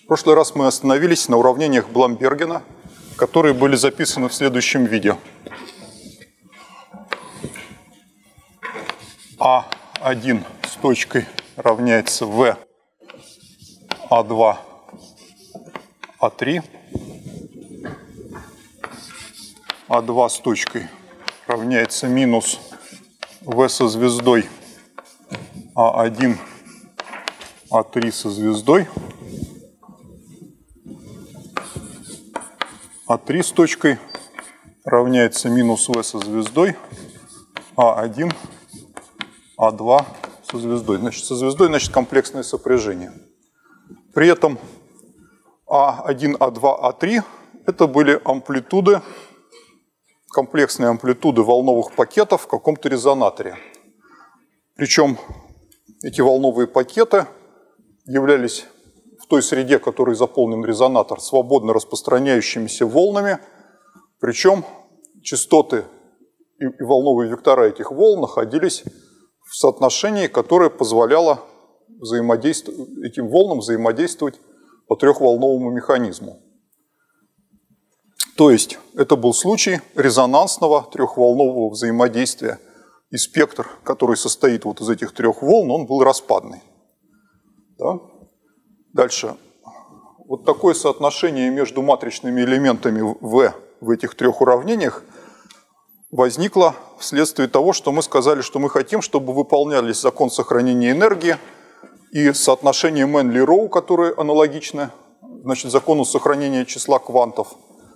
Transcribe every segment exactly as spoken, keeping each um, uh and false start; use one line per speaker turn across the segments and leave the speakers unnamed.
В прошлый раз мы остановились на уравнениях Бламбергена, которые были записаны в следующем виде. а один с точкой равняется v а два а три, а два с точкой равняется минус v со звездой а один а три со звездой, а три с точкой равняется минус v со звездой а один а два со звездой. Значит, со звездой, значит, комплексное сопряжение. При этом а один, а два, а три это были амплитуды, комплексные амплитуды волновых пакетов в каком-то резонаторе. Причем эти волновые пакеты являлись в той среде, которой заполнен резонатор, свободно распространяющимися волнами. Причем частоты и волновые вектора этих волн находились в соотношении, которое позволяло взаимодействовать, этим волнам взаимодействовать по трехволновому механизму. То есть это был случай резонансного трехволнового взаимодействия. И спектр, который состоит вот из этих трех волн, он был распадный. Да? Дальше. Вот такое соотношение между матричными элементами V в этих трех уравнениях возникло вследствие того, что мы сказали, что мы хотим, чтобы выполнялись закон сохранения энергии и соотношение Менли-Роу, которые аналогичны, значит, закону сохранения числа квантов.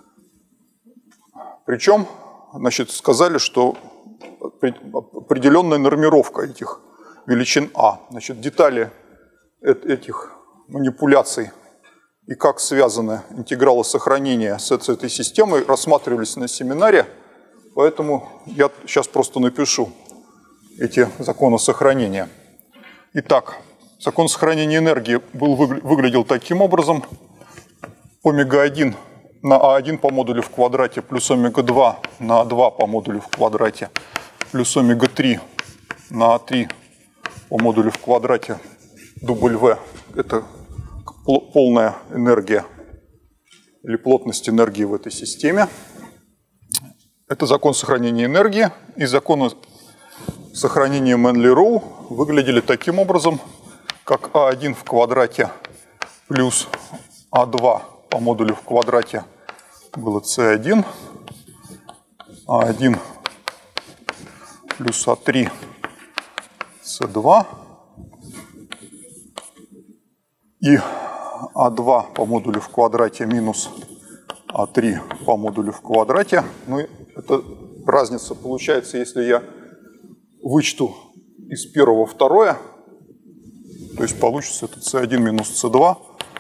Причем, значит, сказали, что определенная нормировка этих величин А. Значит, детали этих манипуляций и как связаны интегралы сохранения с этой системой рассматривались на семинаре. Поэтому я сейчас просто напишу эти законы сохранения. Итак, закон сохранения энергии был, выглядел таким образом. омега один на а один по модулю в квадрате плюс омега два на а два по модулю в квадрате плюс омега три на а три по модулю в квадрате W. Это полная энергия или плотность энергии в этой системе. Это закон сохранения энергии, и законы сохранения Менли-Роу выглядели таким образом, как а один в квадрате плюс а два по модулю в квадрате было си один, а один плюс а три си два, и а два по модулю в квадрате минус а три по модулю в квадрате. Ну, это разница получается, если я вычту из первого второе, то есть получится это си один минус си два,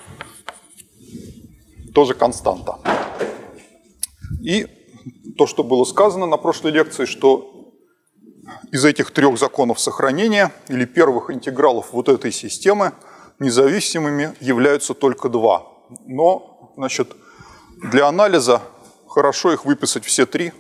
тоже константа. И то, что было сказано на прошлой лекции, что из этих трех законов сохранения или первых интегралов вот этой системы независимыми являются только два. Но, значит, для анализа хорошо их выписать все три,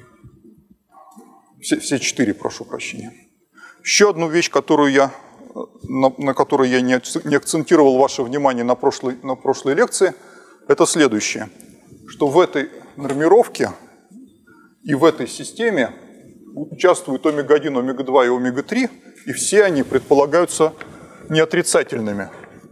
все, все четыре, прошу прощения. Еще одну вещь, которую я, на, на которую я не, не акцентировал ваше внимание на прошлой, на прошлой лекции, это следующее, что в этой нормировке и в этой системе участвуют омега один, омега два и омега три, и все они предполагаются неотрицательными.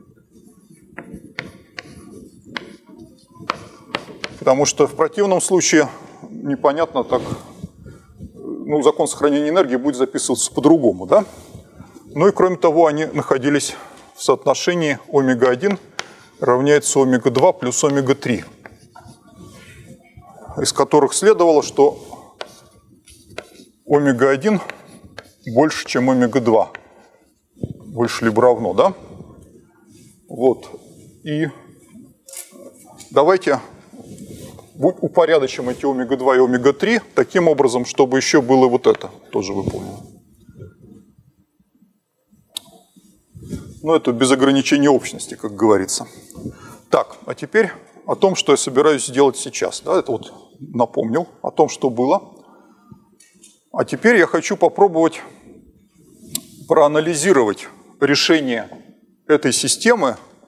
Потому что в противном случае непонятно так, ну, закон сохранения энергии будет записываться по-другому, да? Ну и кроме того, они находились в соотношении омега один равняется омега два плюс омега три, из которых следовало, что омега один больше, чем омега два. Больше либо равно, да? Вот. И давайте упорядочим эти омега два и омега три таким образом, чтобы еще было вот это тоже выполнено. Но это без ограничения общности, как говорится. Так, а теперь о том, что я собираюсь сделать сейчас. Да, это вот напомнил о том, что было. А теперь я хочу попробовать проанализировать решение этой системы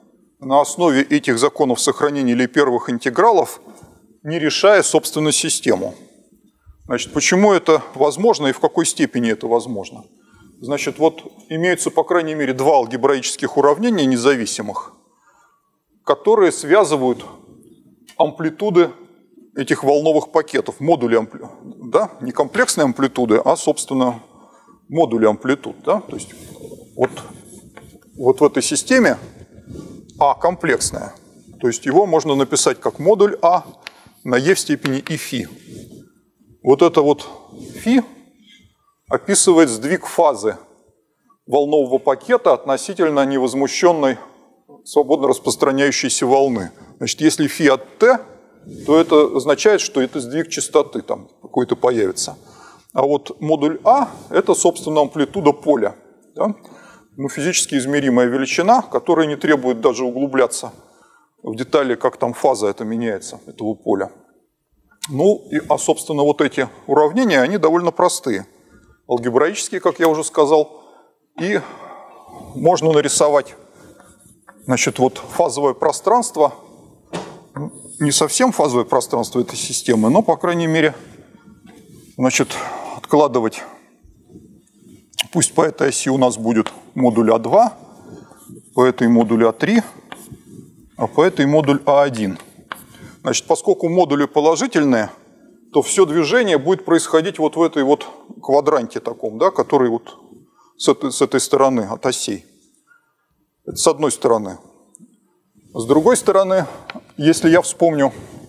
на основе этих законов сохранения или первых интегралов, не решая, собственно, систему. Значит, почему это возможно и в какой степени это возможно? Значит, вот имеются, по крайней мере, два алгебраических уравнения независимых, которые связывают амплитуды этих волновых пакетов, модули амплитуд, да? Не комплексные амплитуды, а, собственно, модули амплитуд. Да? То есть вот, вот в этой системе А комплексная. То есть его можно написать как модуль А на Е в степени и φ. Вот это вот φ описывает сдвиг фазы волнового пакета относительно невозмущенной свободно распространяющейся волны. Значит, если φ от t, то это означает, что это сдвиг частоты там какой-то появится. А вот модуль А – это, собственно, амплитуда поля. Да? Ну, физически измеримая величина, которая не требует даже углубляться в детали, как там фаза это меняется, этого поля. Ну, и, а, собственно, вот эти уравнения, они довольно простые. Алгебраические, как я уже сказал, и можно нарисовать, значит, вот фазовое пространство, не совсем фазовое пространство этой системы, но, по крайней мере, значит, откладывать, пусть по этой оси у нас будет модуль А два, по этой модуль А три, а по этой модуль А один. Значит, поскольку модули положительные, то все движение будет происходить вот в этой вот квадранте таком, да, который вот с этой, с этой стороны от осей. Это с одной стороны. С другой стороны, если я вспомню,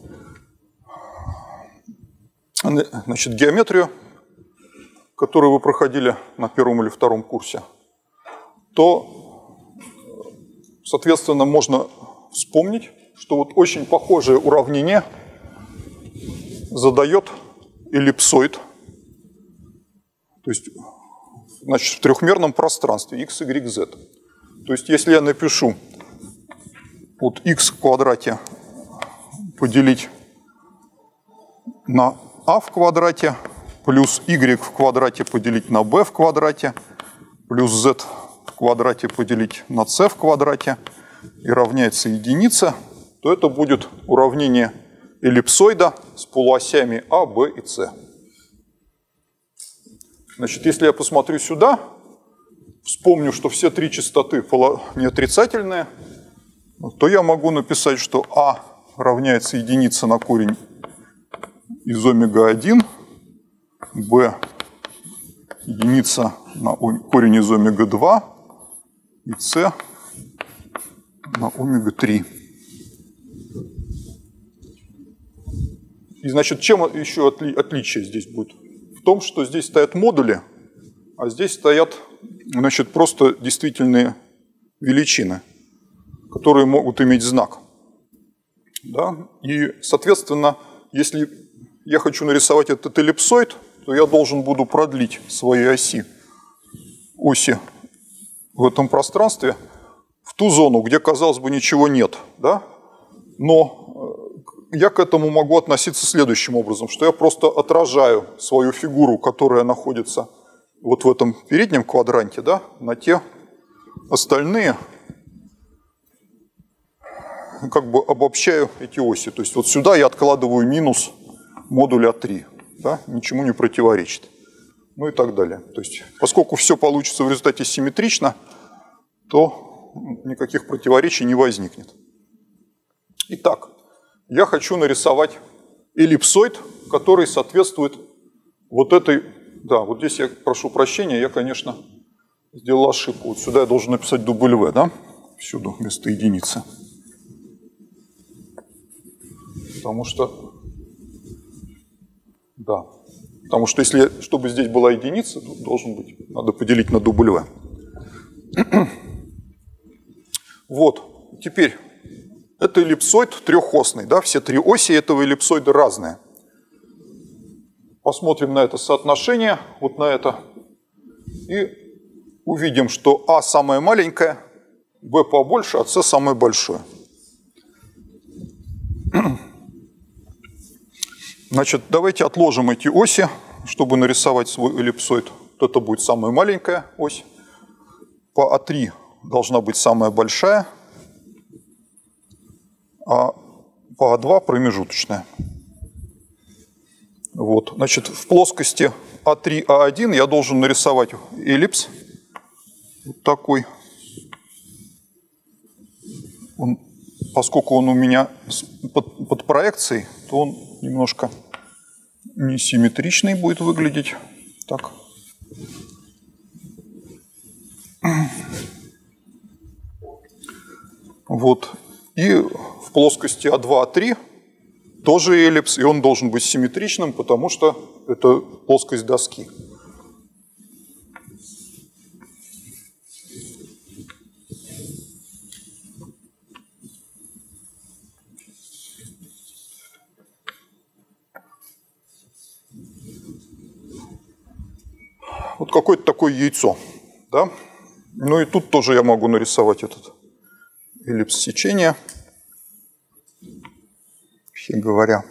значит, геометрию, которую вы проходили на первом или втором курсе, то, соответственно, можно вспомнить, что вот очень похожее уравнение задает эллипсоид, то есть, значит, в трехмерном пространстве x, y, z. То есть, если я напишу вот x в квадрате поделить на a в квадрате, плюс y в квадрате поделить на b в квадрате, плюс z в квадрате поделить на c в квадрате и равняется единице, то это будет уравнение эллипсоида с полуосями А, Б и С. Значит, если я посмотрю сюда, вспомню, что все три частоты не отрицательные, то я могу написать, что А равняется единице на корень из омега один, Б единица на корень из омега два и С на омега три. И, значит, чем еще отли отличие здесь будет? В том, что здесь стоят модули, а здесь стоят, значит, просто действительные величины, которые могут иметь знак. Да? И, соответственно, если я хочу нарисовать этот эллипсоид, то я должен буду продлить свои оси, оси в этом пространстве в ту зону, где, казалось бы, ничего нет. Да? Но я к этому могу относиться следующим образом, что я просто отражаю свою фигуру, которая находится вот в этом переднем квадранте, да, на те остальные, как бы обобщаю эти оси. То есть вот сюда я откладываю минус модуль А три, да, ничему не противоречит. Ну и так далее. То есть поскольку все получится в результате симметрично, то никаких противоречий не возникнет. Итак, я хочу нарисовать эллипсоид, который соответствует вот этой... Да, вот здесь я прошу прощения, я, конечно, сделал ошибку. Вот сюда я должен написать W, да? Всюду вместо единицы. Потому что... Да. Потому что если, чтобы здесь была единица, то должен быть... Надо поделить на W. Вот. Теперь... Это эллипсоид трехосный, да, все три оси этого эллипсоида разные. Посмотрим на это соотношение, вот на это, и увидим, что А самое маленькое, Б побольше, а С самое большое. Значит, давайте отложим эти оси, чтобы нарисовать свой эллипсоид. Вот это будет самая маленькая ось. По А три должна быть самая большая. а по А2 промежуточная. Вот. Значит, в плоскости А три, А один я должен нарисовать эллипс. Вот такой. Он, поскольку он у меня под, под проекцией, то он немножко несимметричный будет выглядеть. Так. Вот. И в плоскости А два, А три тоже эллипс, и он должен быть симметричным, потому что это плоскость доски. Вот какое-то такое яйцо. Да? Ну и тут тоже я могу нарисовать этот эллипс сечения. Вообще говоря.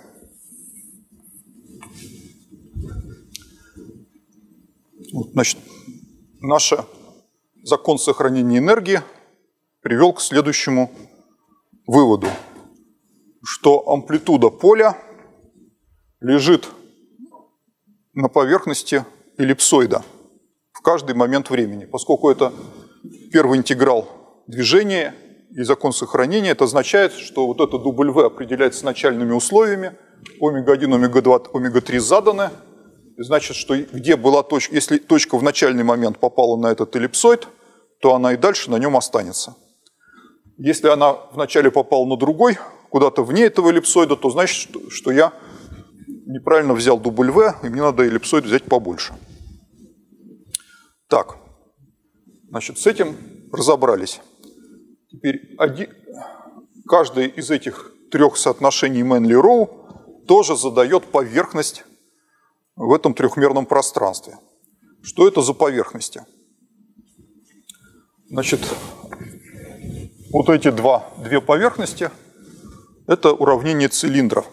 Вот, значит, наш закон сохранения энергии привел к следующему выводу, что амплитуда поля лежит на поверхности эллипсоида в каждый момент времени. Поскольку это первый интеграл движения и закон сохранения, это означает, что вот это W определяется начальными условиями, омега один, омега два, омега три заданы. И значит, что где была точка, если точка в начальный момент попала на этот эллипсоид, то она и дальше на нем останется. Если она вначале попала на другой, куда-то вне этого эллипсоида, то значит, что, что я неправильно взял W, и мне надо эллипсоид взять побольше. Так, значит, с этим разобрались. Теперь один, каждый из этих трех соотношений Мэнли-Роу тоже задает поверхность в этом трехмерном пространстве. Что это за поверхности? Значит, вот эти два, две поверхности – это уравнение цилиндров.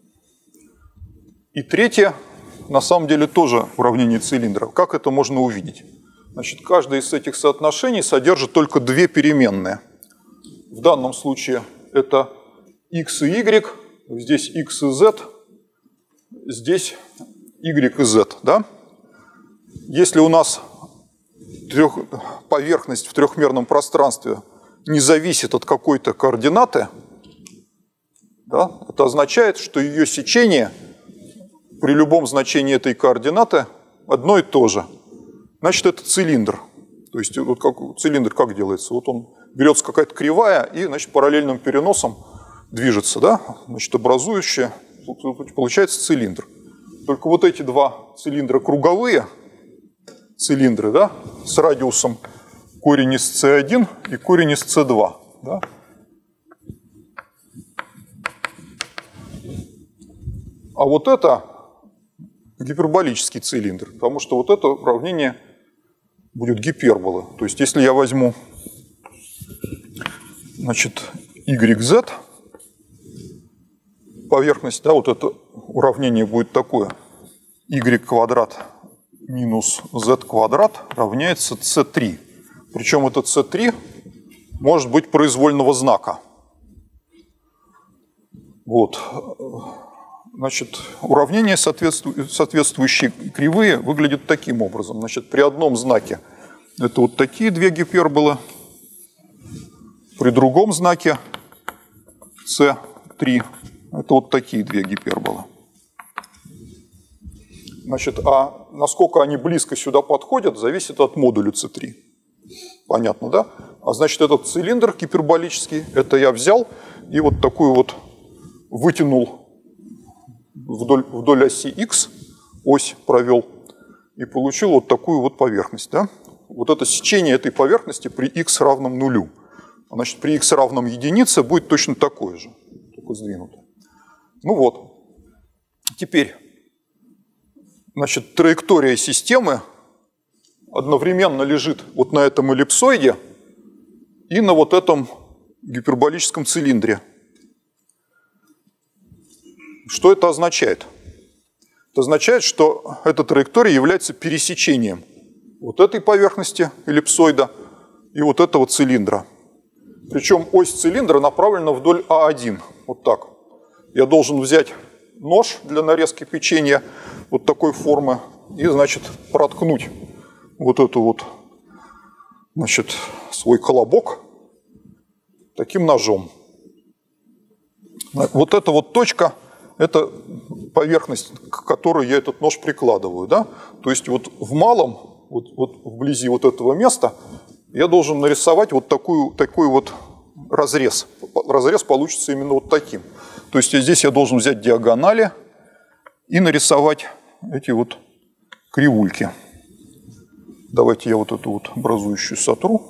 И третье, на самом деле, тоже уравнение цилиндров. Как это можно увидеть? Значит, каждое из этих соотношений содержит только две переменные. В данном случае это x и y, здесь x и z, здесь y и z. Да? Если у нас трех, поверхность в трехмерном пространстве не зависит от какой-то координаты, да, это означает, что ее сечение при любом значении этой координаты одно и то же. Значит, это цилиндр. То есть вот как, цилиндр как делается? Вот он берется какая-то кривая и, значит, параллельным переносом движется, да? Значит, образующая, получается цилиндр. Только вот эти два цилиндра круговые цилиндры, да, с радиусом корень из С один и корень из С два. Да? А вот это гиперболический цилиндр, потому что вот это уравнение будет гипербола. То есть если я возьму, значит, YZ, поверхность, да, вот это уравнение будет такое. Y квадрат минус Z квадрат равняется С три. Причем этот С три может быть произвольного знака. Вот. Значит, уравнения, соответству... соответствующие кривые, выглядят таким образом. Значит, при одном знаке это вот такие две гиперболы, при другом знаке С три это вот такие две гиперболы. Значит, а насколько они близко сюда подходят, зависит от модуля С три. Понятно, да? А значит, этот цилиндр гиперболический, это я взял и вот такую вот вытянул вдоль, вдоль оси Х, ось провел, и получил вот такую вот поверхность. Да? Вот это сечение этой поверхности при Х равном нулю. Значит, при Х равном единице будет точно такое же, только сдвинуто. Ну вот. Теперь, значит, траектория системы одновременно лежит вот на этом эллипсоиде и на вот этом гиперболическом цилиндре. Что это означает? Это означает, что эта траектория является пересечением вот этой поверхности эллипсоида и вот этого цилиндра. Причем ось цилиндра направлена вдоль А один. Вот так. Я должен взять нож для нарезки печенья вот такой формы и, значит, проткнуть вот эту вот, значит, свой колобок таким ножом. Вот эта вот точка, это поверхность, к которой я этот нож прикладываю, да? То есть вот в малом, вот, вот вблизи вот этого места, я должен нарисовать вот такую, такой вот разрез. Разрез получится именно вот таким. То есть здесь я должен взять диагонали и нарисовать эти вот кривульки. Давайте я вот эту вот образующую сотру.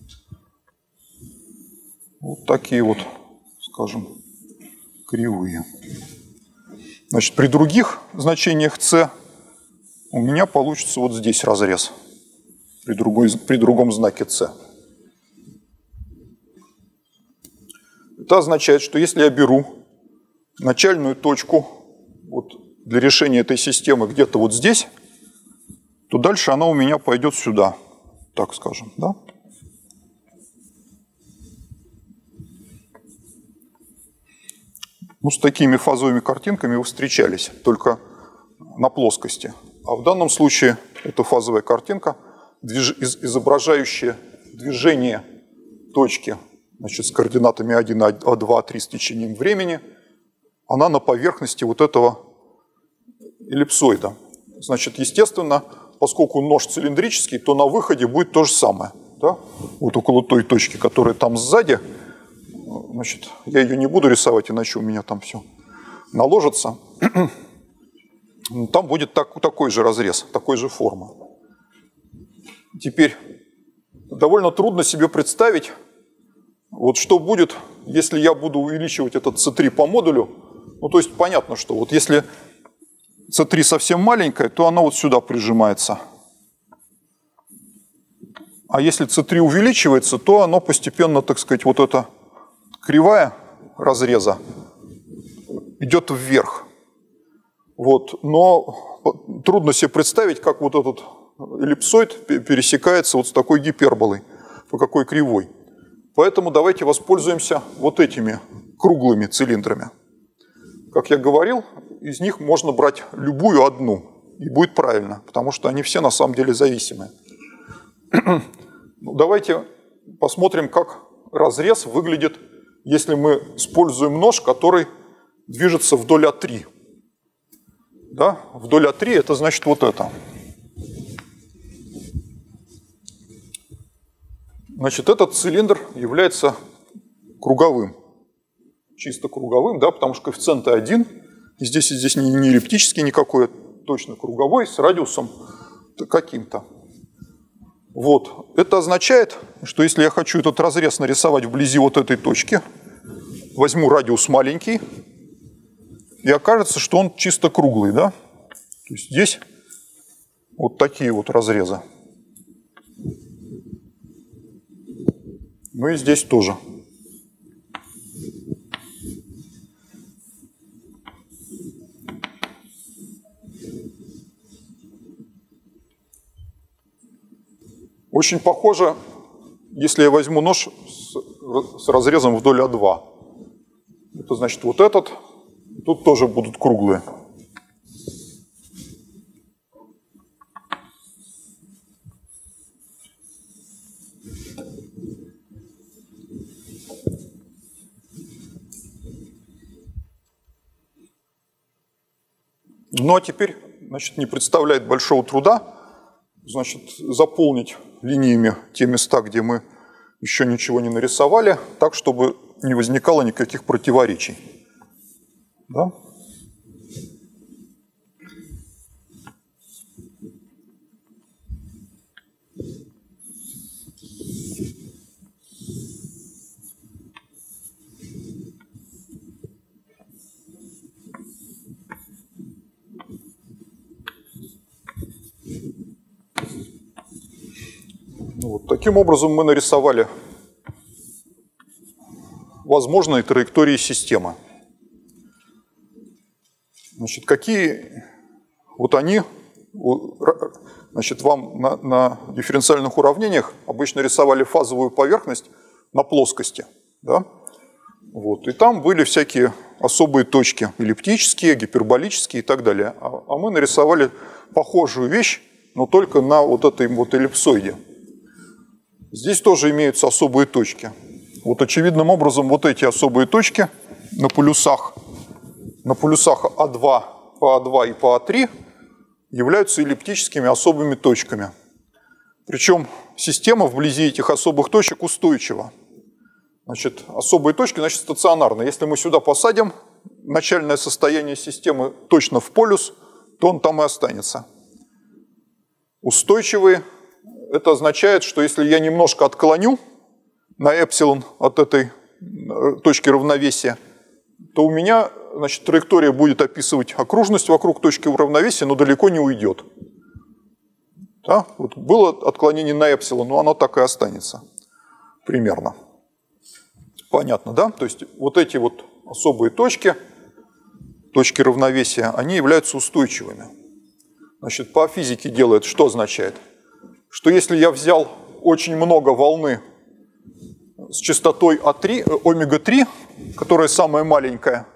Вот такие вот, скажем, кривые. Значит, при других значениях c у меня получится вот здесь разрез. При, другой, при другом знаке c. Это означает, что если я беру начальную точку вот, для решения этой системы где-то вот здесь, то дальше она у меня пойдет сюда, так скажем, да? Ну, с такими фазовыми картинками вы встречались, только на плоскости. А в данном случае это фазовая картинка, изображающая движение точки, значит, с координатами один, А два, А три с течением времени, она на поверхности вот этого эллипсоида. Значит, естественно, поскольку нож цилиндрический, то на выходе будет то же самое. Да? Вот около той точки, которая там сзади, значит, я ее не буду рисовать, иначе у меня там все наложится. Там будет так, такой же разрез, такой же формы. Теперь довольно трудно себе представить, вот что будет, если я буду увеличивать этот С три по модулю. Ну, то есть понятно, что вот если С три совсем маленькая, то она вот сюда прижимается. А если С три увеличивается, то оно постепенно, так сказать, вот эта кривая разреза идет вверх. Вот. Но трудно себе представить, как вот этот эллипсоид пересекается вот с такой гиперболой, по какой кривой. Поэтому давайте воспользуемся вот этими круглыми цилиндрами. Как я говорил, из них можно брать любую одну, и будет правильно, потому что они все на самом деле зависимые. Давайте посмотрим, как разрез выглядит, если мы используем нож, который движется вдоль А три. Да? Вдоль А три это значит вот это. Значит, этот цилиндр является круговым. Чисто круговым, да, потому что коэффициент один. И здесь, и здесь не, не эллиптический никакой, а точно круговой, с радиусом каким-то. Вот. Это означает, что если я хочу этот разрез нарисовать вблизи вот этой точки, возьму радиус маленький, и окажется, что он чисто круглый, да? То есть здесь вот такие вот разрезы. Ну и здесь тоже. Очень похоже, если я возьму нож с, с разрезом вдоль А два. Это значит вот этот. Тут тоже будут круглые. Ну а теперь, значит, не представляет большого труда, значит, заполнить линиями те места, где мы еще ничего не нарисовали, так, чтобы не возникало никаких противоречий. Да? Вот. Таким образом мы нарисовали возможные траектории системы. Значит, какие вот они, значит, вам на, на дифференциальных уравнениях обычно рисовали фазовую поверхность на плоскости. Да? Вот. И там были всякие особые точки, эллиптические, гиперболические и так далее. А, а мы нарисовали похожую вещь, но только на вот этой вот эллипсоиде. Здесь тоже имеются особые точки. Вот очевидным образом вот эти особые точки на полюсах, на полюсах А два, по А два и по А три являются эллиптическими особыми точками. Причем система вблизи этих особых точек устойчива. Значит, особые точки, значит, стационарные. Если мы сюда посадим начальное состояние системы точно в полюс, то он там и останется. Устойчивые – это означает, что если я немножко отклоню на эпсилон от этой точки равновесия, то у меня, значит, траектория будет описывать окружность вокруг точки равновесия, но далеко не уйдет. Да? Вот было отклонение на эпсилон, но оно так и останется. Примерно. Понятно, да? То есть вот эти вот особые точки, точки равновесия, они являются устойчивыми. Значит, по физике делает, что означает? Что если я взял очень много волны с частотой А три, омега три, которая самая маленькая,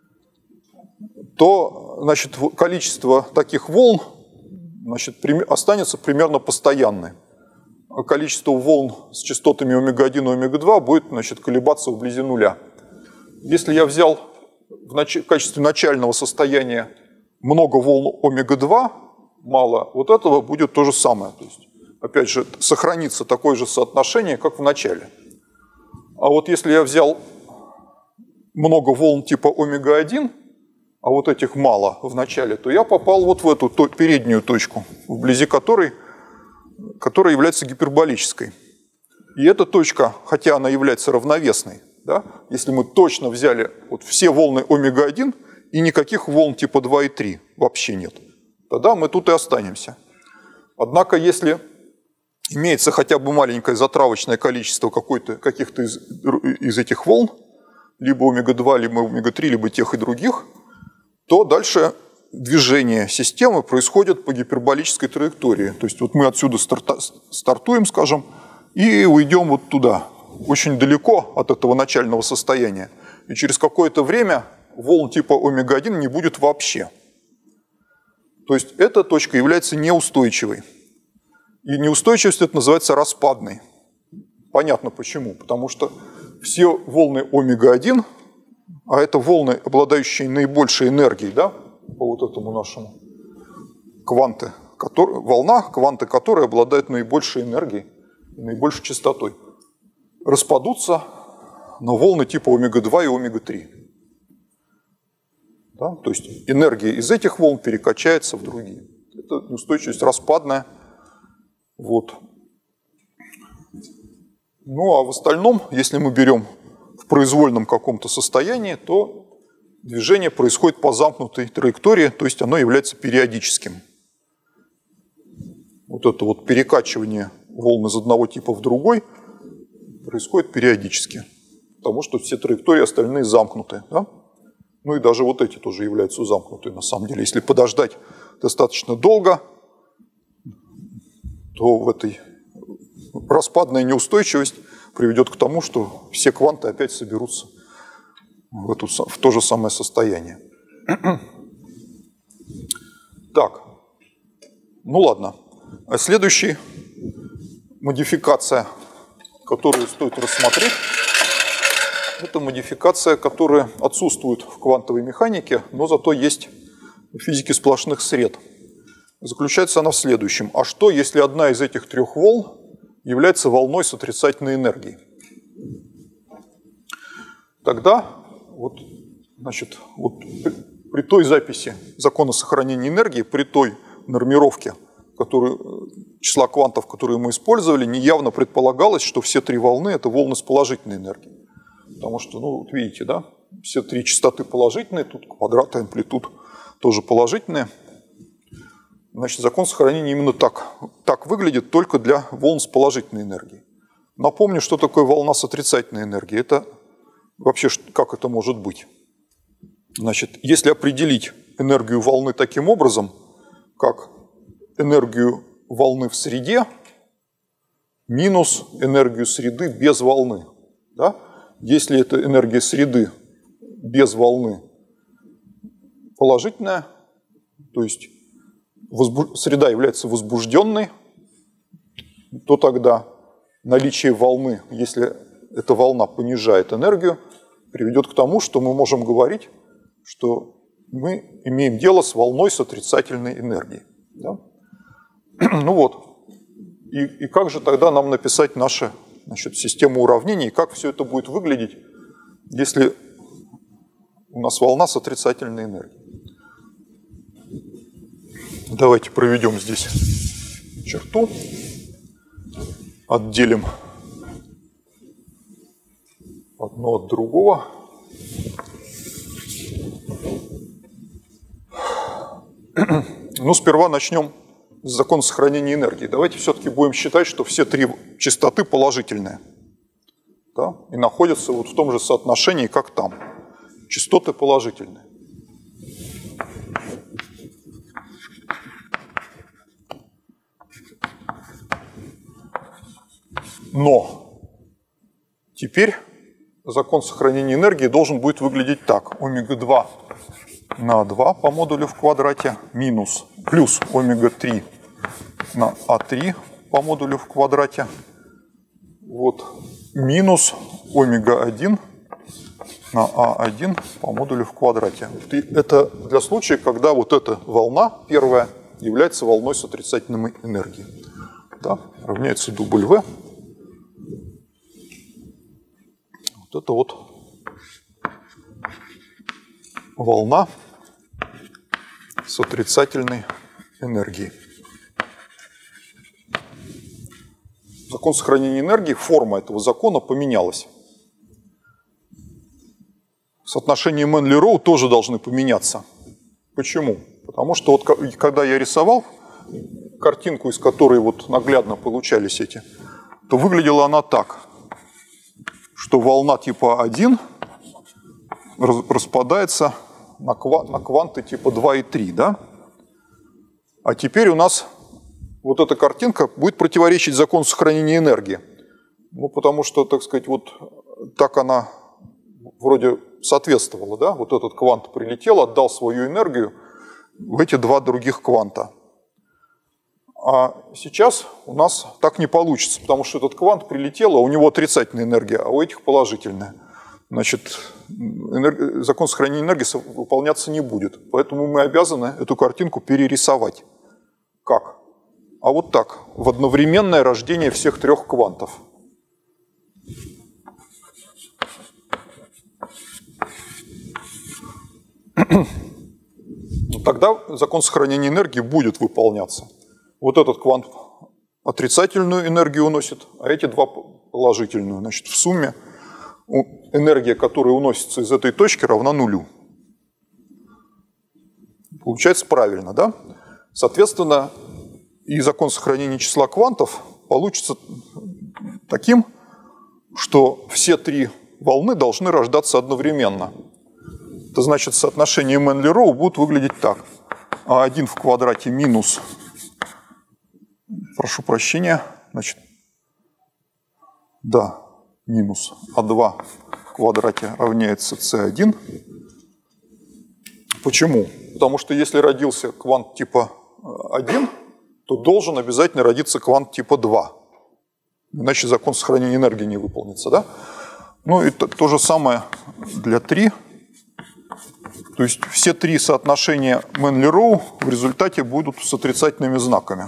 то, значит, количество таких волн, значит, останется примерно постоянной. Количество волн с частотами омега один и омега два будет, значит, колебаться вблизи нуля. Если я взял в, нач... в качестве начального состояния много волн омега два, мало, вот этого будет то же самое. То есть, опять же, сохранится такое же соотношение, как в начале. А вот если я взял много волн типа омега один, а вот этих мало в начале, то я попал вот в эту то, переднюю точку, вблизи которой которая является гиперболической. И эта точка, хотя она является равновесной, да, если мы точно взяли вот все волны омега один и никаких волн типа два и три вообще нет, тогда мы тут и останемся. Однако, если имеется хотя бы маленькое затравочное количество каких-то из, из этих волн, либо омега два, либо омега три, либо тех и других, то дальше движение системы происходит по гиперболической траектории. То есть вот мы отсюда старта, стартуем, скажем, и уйдем вот туда, очень далеко от этого начального состояния. И через какое-то время волн типа омега один не будет вообще. То есть эта точка является неустойчивой. И неустойчивость это называется распадной. Понятно почему. Потому что все волны омега один, а это волны, обладающие наибольшей энергией, да, по вот этому нашему кванты, который, волна, кванты которой обладают наибольшей энергией, наибольшей частотой, распадутся на волны типа омега два и омега три. Да? То есть энергия из этих волн перекачается в другие. Это устойчивость распадная. Вот. Ну а в остальном, если мы берем в произвольном каком-то состоянии, то движение происходит по замкнутой траектории, то есть оно является периодическим. Вот это вот перекачивание волн из одного типа в другой происходит периодически, потому что все траектории остальные замкнуты. Да? Ну и даже вот эти тоже являются замкнутыми на самом деле. Если подождать достаточно долго, то в этой распадная неустойчивость приведет к тому, что все кванты опять соберутся в, эту, в то же самое состояние. Так, ну ладно. А следующая модификация, которую стоит рассмотреть, это модификация, которая отсутствует в квантовой механике, но зато есть в физике сплошных сред. Заключается она в следующем. А что, если одна из этих трех волн является волной с отрицательной энергией? Тогда вот, значит, вот при той записи закона сохранения энергии, при той нормировке которую, числа квантов, которые мы использовали, неявно предполагалось, что все три волны – это волны с положительной энергией. Потому что, ну, вот видите, да, все три частоты положительные, тут квадраты амплитуд тоже положительные. Значит, закон сохранения именно так, так выглядит только для волн с положительной энергией. Напомню, что такое волна с отрицательной энергией. Это вообще, как это может быть? Значит, если определить энергию волны таким образом, как энергию волны в среде минус энергию среды без волны. Да? Если это энергия среды без волны положительная, то есть возбу... среда является возбужденной, то тогда наличие волны, если эта волна понижает энергию, приведет к тому, что мы можем говорить, что мы имеем дело с волной с отрицательной энергией. Да? Ну вот. И, и как же тогда нам написать нашу, значит, систему уравнений, как все это будет выглядеть, если у нас волна с отрицательной энергией? Давайте проведем здесь черту, отделим одно от другого. Ну, сперва начнем с закона сохранения энергии. Давайте все-таки будем считать, что все три частоты положительные. Да? И находятся вот в том же соотношении, как там. Частоты положительные. Но теперь закон сохранения энергии должен будет выглядеть так. омега два на два по модулю в квадрате минус плюс омега три на а три по модулю в квадрате. Вот минус омега один на а один по модулю в квадрате. И это для случая, когда вот эта волна первая является волной с отрицательной энергией. Да, равняется W. Вот это вот волна с отрицательной энергией. Закон сохранения энергии, форма этого закона поменялась. Соотношения Менли-Роу тоже должны поменяться. Почему? Потому что вот когда я рисовал картинку, из которой вот наглядно получались эти, то выглядела она так, что волна типа один распадается на, ква на кванты типа два и три, да? А теперь у нас вот эта картинка будет противоречить закону сохранения энергии. Ну, потому что, так сказать, вот так она вроде соответствовала, да? Вот этот квант прилетел, отдал свою энергию в эти два других кванта. А сейчас у нас так не получится, потому что этот квант прилетел, а у него отрицательная энергия, а у этих положительная. Значит, энерг... закон сохранения энергии выполняться не будет. Поэтому мы обязаны эту картинку перерисовать. Как? А вот так, в одновременное рождение всех трех квантов. Тогда закон сохранения энергии будет выполняться. Вот этот квант отрицательную энергию уносит, а эти два положительную. Значит, в сумме энергия, которая уносится из этой точки, равна нулю. Получается правильно, да? Соответственно, и закон сохранения числа квантов получится таким, что все три волны должны рождаться одновременно. Это значит, соотношение Менли-Роу будет выглядеть так. а один в квадрате минус, прошу прощения, значит, да, минус а два в квадрате равняется си один. Почему? Потому что если родился квант типа один, то должен обязательно родиться квант типа два. Иначе закон сохранения энергии не выполнится, да? Ну и то, то же самое для три. То есть все три соотношения Менли-Роу в результате будут с отрицательными знаками.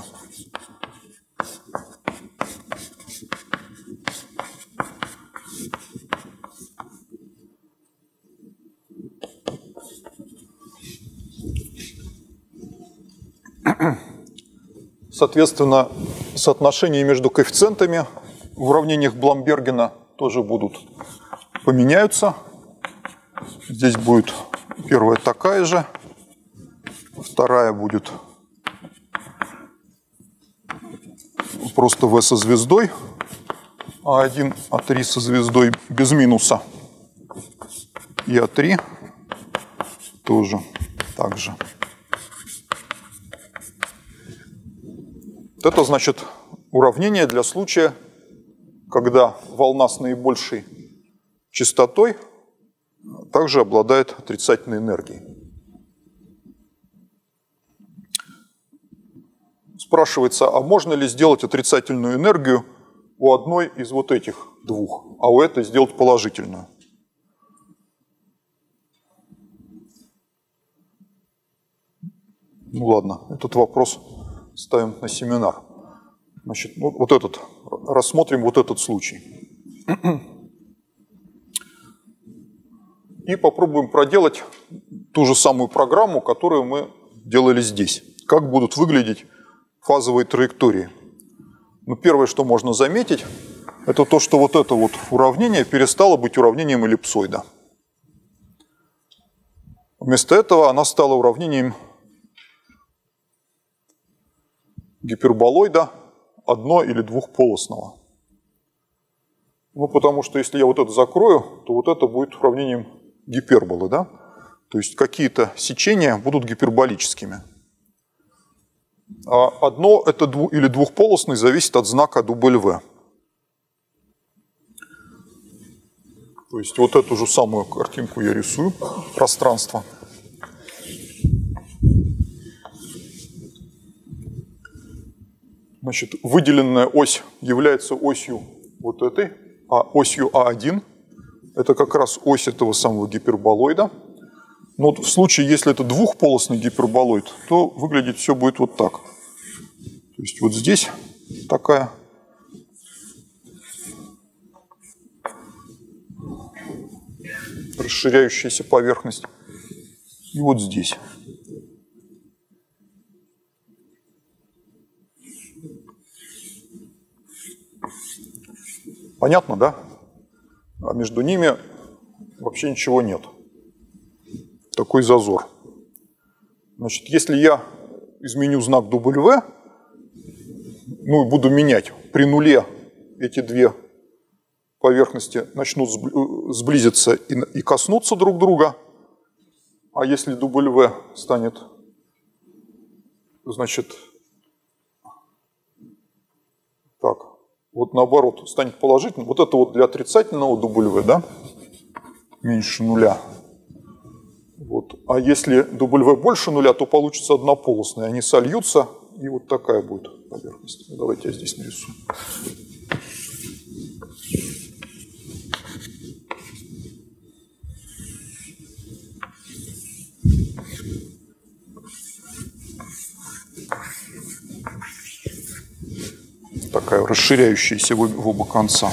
Соответственно, соотношения между коэффициентами в уравнениях Бламбергена тоже будут поменяются. Здесь будет первая такая же, вторая будет просто В со звездой, а один, а три со звездой без минуса, и а три тоже так же. Это значит уравнение для случая, когда волна с наибольшей частотой также обладает отрицательной энергией. Спрашивается, а можно ли сделать отрицательную энергию у одной из вот этих двух, а у этой сделать положительную? Ну ладно, этот вопрос ставим на семинар. Значит, вот, вот этот, рассмотрим вот этот случай. И попробуем проделать ту же самую программу, которую мы делали здесь. Как будут выглядеть фазовые траектории. Ну, первое, что можно заметить, это то, что вот это вот уравнение перестало быть уравнением эллипсоида. Вместо этого она стала уравнением гиперболоида одно- или двухполосного. Ну, потому что если я вот это закрою, то вот это будет уравнением гиперболы, да? То есть какие-то сечения будут гиперболическими. А одно это дву- или двухполосный зависит от знака W. То есть вот эту же самую картинку я рисую, пространство. Значит, выделенная ось является осью вот этой, а осью А один это как раз ось этого самого гиперболоида. Но вот в случае, если это двухполосный гиперболоид, то выглядит все будет вот так. То есть вот здесь такая расширяющаяся поверхность. И вот здесь. Понятно, да? А между ними вообще ничего нет. Такой зазор. Значит, если я изменю знак W, ну и буду менять, при нуле эти две поверхности начнут сблизиться и коснуться друг друга, а если W станет, значит, так, вот наоборот, станет положительным, вот это вот для отрицательного W, да, меньше нуля. Вот. А если W больше нуля, то получится однополосные. Они сольются, и вот такая будет поверхность. Давайте я здесь нарисую. Такая расширяющаяся в оба конца.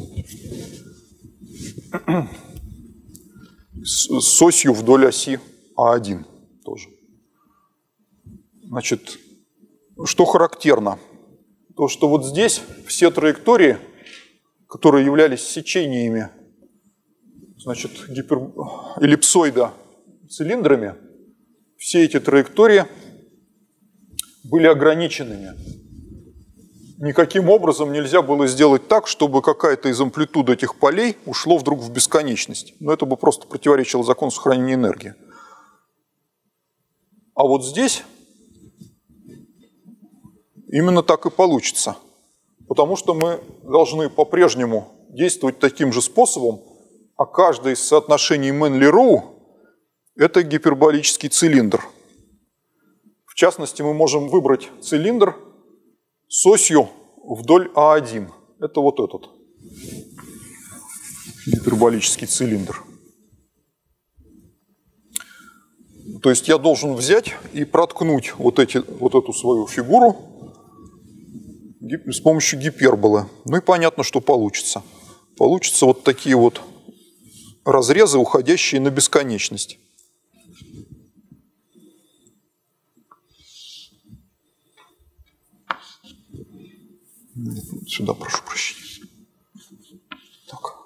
С осью вдоль оси А один тоже. Значит, что характерно? То, что вот здесь все траектории, которые являлись сечениями, значит, гипер... эллипсоида цилиндрами, все эти траектории были ограниченными. Никаким образом нельзя было сделать так, чтобы какая-то из амплитуд этих полей ушло вдруг в бесконечность. Но это бы просто противоречило закону сохранения энергии. А вот здесь именно так и получится. Потому что мы должны по-прежнему действовать таким же способом, а каждое из соотношений Менли-Роу – это гиперболический цилиндр. В частности, мы можем выбрать цилиндр с осью вдоль А один. Это вот этот гиперболический цилиндр. То есть я должен взять и проткнуть вот, эти, вот эту свою фигуру с помощью гиперболы. Ну и понятно, что получится. Получатся вот такие вот разрезы, уходящие на бесконечность. Сюда, прошу прощения. Так.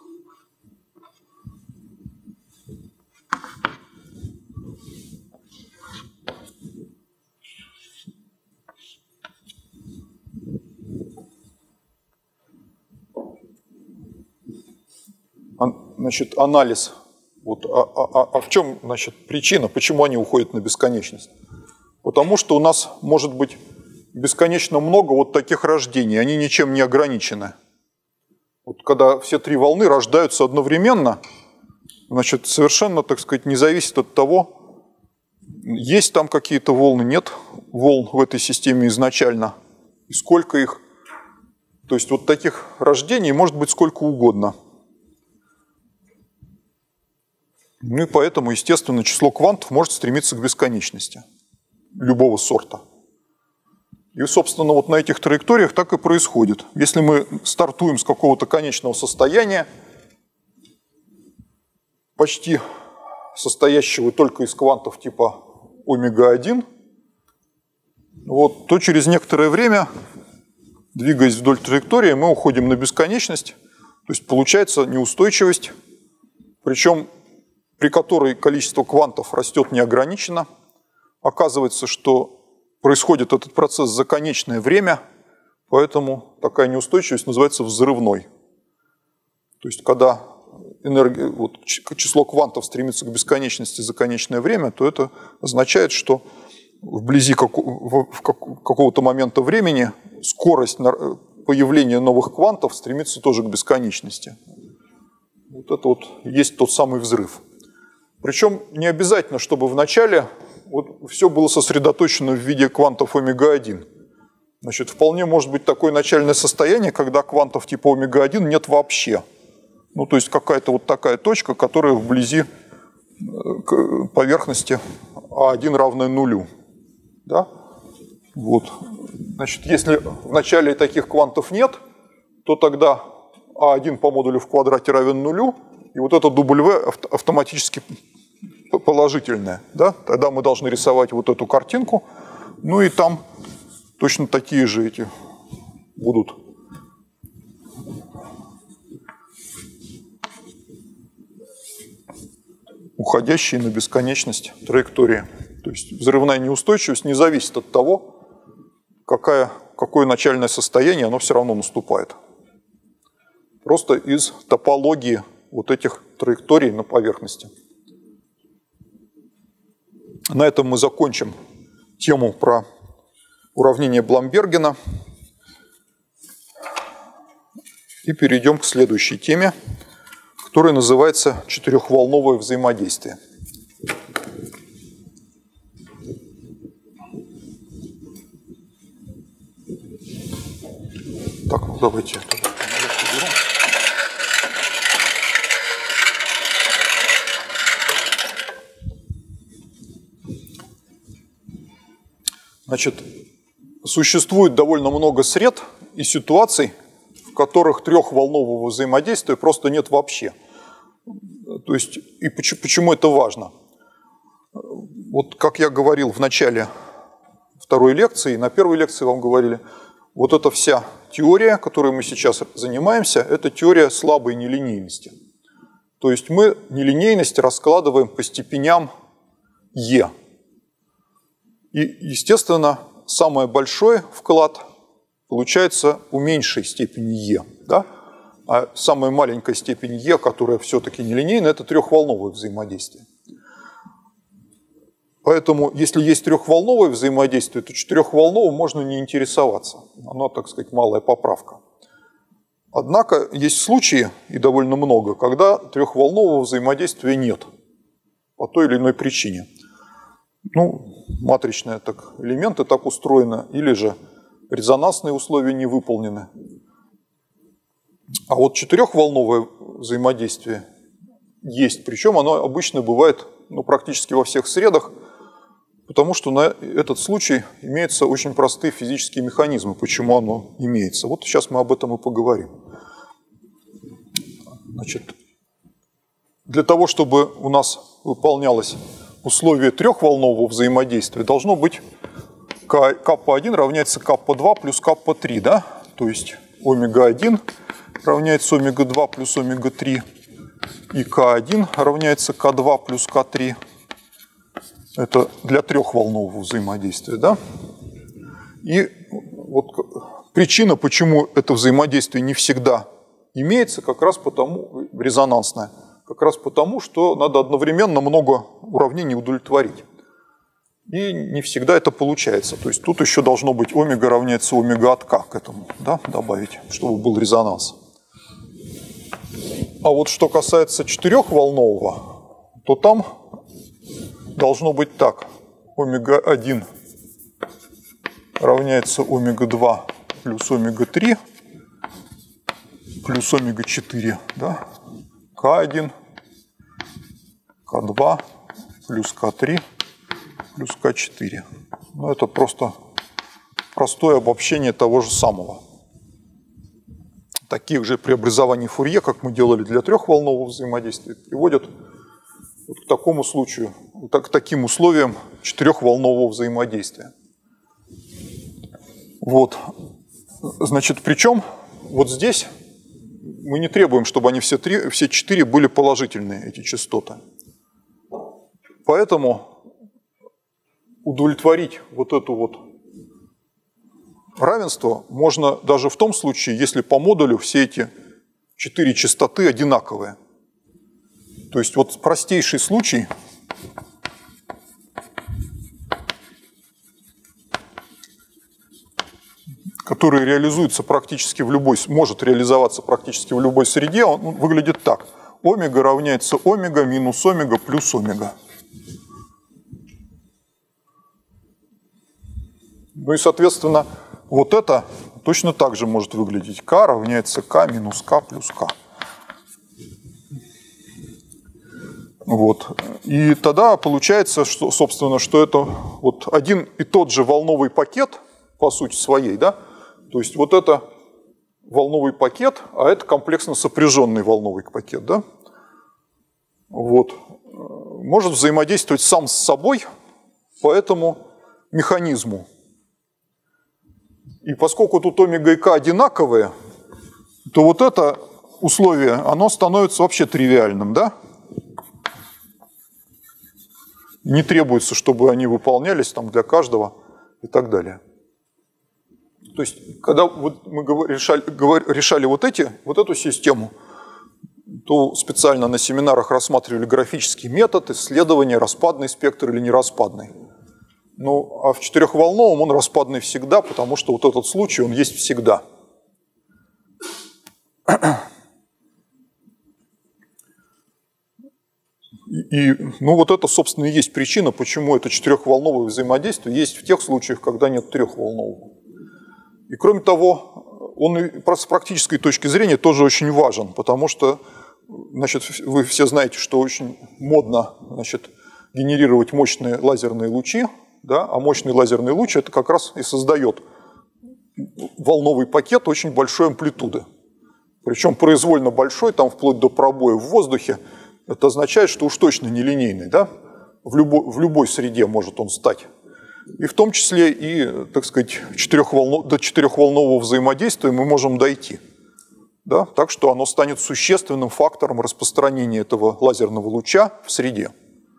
Значит, анализ. Вот, а, а, а в чем, значит, причина, почему они уходят на бесконечность? Потому что у нас может быть бесконечно много вот таких рождений, они ничем не ограничены. Вот когда все три волны рождаются одновременно, значит, совершенно, так сказать, не зависит от того, есть там какие-то волны, нет волн в этой системе изначально, и сколько их. То есть вот таких рождений может быть сколько угодно. Ну и поэтому, естественно, число квантов может стремиться к бесконечности любого сорта. И, собственно, вот на этих траекториях так и происходит. Если мы стартуем с какого-то конечного состояния, почти состоящего только из квантов типа омега один, вот, то через некоторое время, двигаясь вдоль траектории, мы уходим на бесконечность, то есть получается неустойчивость, причем при которой количество квантов растет неограниченно. Оказывается, что происходит этот процесс за конечное время, поэтому такая неустойчивость называется взрывной. То есть когда энергия, вот, число квантов стремится к бесконечности за конечное время, то это означает, что вблизи какого-то момента времени скорость появления новых квантов стремится тоже к бесконечности. Вот это вот есть тот самый взрыв. Причем не обязательно, чтобы в начале вот все было сосредоточено в виде квантов омега один. Значит, вполне может быть такое начальное состояние, когда квантов типа омега один нет вообще. Ну, то есть какая-то вот такая точка, которая вблизи поверхности а один равная нулю. Да? Вот. Значит, если в начале таких квантов нет, то тогда а один по модулю в квадрате равен нулю, и вот это W автоматически положительное. Да? Тогда мы должны рисовать вот эту картинку, ну и там точно такие же эти будут. Уходящие на бесконечность траектории. То есть взрывная неустойчивость не зависит от того, какая, какое начальное состояние, оно все равно наступает. Просто из топологии вот этих траекторий на поверхности. На этом мы закончим тему про уравнение Бламбергена и перейдем к следующей теме, которая называется четырехволновое взаимодействие. Так, ну давайте это разберем. Значит, существует довольно много сред и ситуаций, в которых трехволнового взаимодействия просто нет вообще. То есть, и почему, почему это важно? Вот как я говорил в начале второй лекции, на первой лекции вам говорили, вот эта вся теория, которой мы сейчас занимаемся, это теория слабой нелинейности. То есть мы нелинейность раскладываем по степеням Е. И, естественно, самый большой вклад получается у меньшей степени Е. Да? А самая маленькая степень Е, которая все-таки нелинейна, это трехволновое взаимодействие. Поэтому, если есть трехволновое взаимодействие, то четырехволновым можно не интересоваться. Оно, так сказать, малая поправка. Однако есть случаи, и довольно много, когда трехволнового взаимодействия нет по той или иной причине. Ну, матричные так, элементы так устроены, или же резонансные условия не выполнены. А вот четырехволновое взаимодействие есть, причем оно обычно бывает ну, практически во всех средах, потому что на этот случай имеются очень простые физические механизмы, почему оно имеется. Вот сейчас мы об этом и поговорим. Значит, для того, чтобы у нас выполнялось условие трехволнового взаимодействия, должно быть каппа один равняется каппа два плюс каппа три, да? То есть омега один равняется омега два плюс омега три, и К один равняется К два плюс К три. Это для трехволнового взаимодействия, да? И вот причина, почему это взаимодействие не всегда имеется, как раз потому, резонансное, как раз потому, что надо одновременно много уравнений удовлетворить. И не всегда это получается. То есть тут еще должно быть омега равняется омега от К к этому, да, добавить, чтобы был резонанс. А вот что касается четырехволнового, то там должно быть так. омега один равняется омега два плюс омега три плюс омега четыре, да? ка один, ка два плюс ка три плюс ка четыре. Ну, это просто простое обобщение того же самого. Таких же преобразований Фурье, как мы делали для трехволнового взаимодействия, приводят вот к такому случаю, к таким условиям четырехволнового взаимодействия. Вот. Значит, причем вот здесь мы не требуем, чтобы они все, три, все четыре были положительные, эти частоты. Поэтому удовлетворить вот эту вот равенство можно даже в том случае, если по модулю все эти четыре частоты одинаковые. То есть вот простейший случай, который реализуется практически в любой, может реализоваться практически в любой среде, он выглядит так. Омега равняется омега минус омега плюс омега. Ну и, соответственно, вот это точно так же может выглядеть. К равняется К минус К плюс К. Вот. И тогда получается, что, собственно, что это вот один и тот же волновый пакет, по сути своей, да? То есть вот это волновый пакет, а это комплексно сопряженный волновый пакет, да? Вот. Может взаимодействовать сам с собой по этому механизму. И поскольку тут омега и К одинаковые, то вот это условие, оно становится вообще тривиальным, да? Не требуется, чтобы они выполнялись там для каждого и так далее. То есть, когда вот мы решали, решали вот, эти, вот эту систему, то специально на семинарах рассматривали графический метод исследования, распадный спектр или нераспадный. Ну, а в четырехволновом он распадный всегда, потому что вот этот случай, он есть всегда. И, ну, вот это, собственно, и есть причина, почему это четырехволновое взаимодействие есть в тех случаях, когда нет трехволнового. И, кроме того, он с практической точки зрения тоже очень важен, потому что, значит, вы все знаете, что очень модно, значит, генерировать мощные лазерные лучи, да, а мощный лазерный луч это как раз и создает волновый пакет очень большой амплитуды. Причем произвольно большой, там вплоть до пробоя в воздухе. Это означает, что уж точно нелинейный, да? В любой, в любой среде может он стать. И в том числе и, так сказать, четырехволнов, до четырехволнового взаимодействия мы можем дойти. Да? Так что оно станет существенным фактором распространения этого лазерного луча в среде.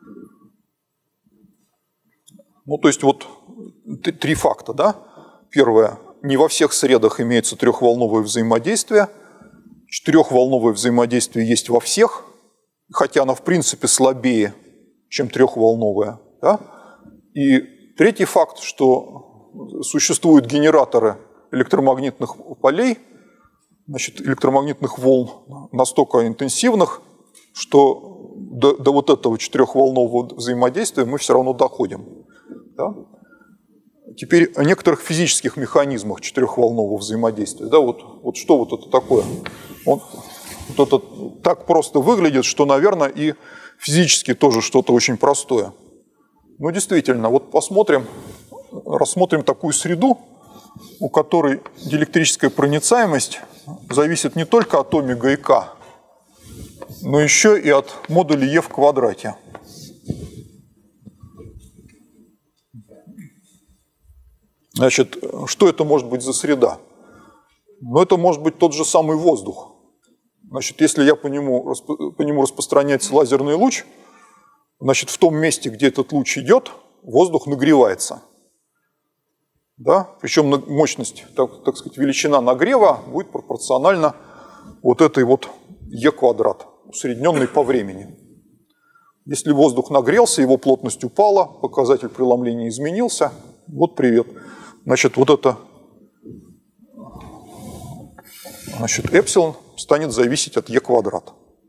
Ну, то есть вот три факта, да? Первое, не во всех средах имеется трехволновое взаимодействие. Четырехволновое взаимодействие есть во всех, хотя оно в принципе слабее, чем трехволновое. Да? И третий факт, что существуют генераторы электромагнитных полей, значит, электромагнитных волн настолько интенсивных, что до, до вот этого четырехволнового взаимодействия мы все равно доходим. Да? Теперь о некоторых физических механизмах четырехволнового взаимодействия. Да, вот, вот что вот это такое? Он, вот это так просто выглядит, что, наверное, и физически тоже что-то очень простое. Ну, действительно, вот посмотрим, рассмотрим такую среду, у которой диэлектрическая проницаемость зависит не только от омега и К, но еще и от модуля Е в квадрате. Значит, что это может быть за среда? Ну, это может быть тот же самый воздух. Значит, если я по нему, по нему распространяется лазерный луч, значит, в том месте, где этот луч идет, воздух нагревается. Да? Причем мощность, так, так сказать, величина нагрева будет пропорциональна вот этой вот Е квадрат, усредненной по времени. Если воздух нагрелся, его плотность упала, показатель преломления изменился, вот привет. Значит, вот это, значит, эпсилон станет зависеть от Е квадрата.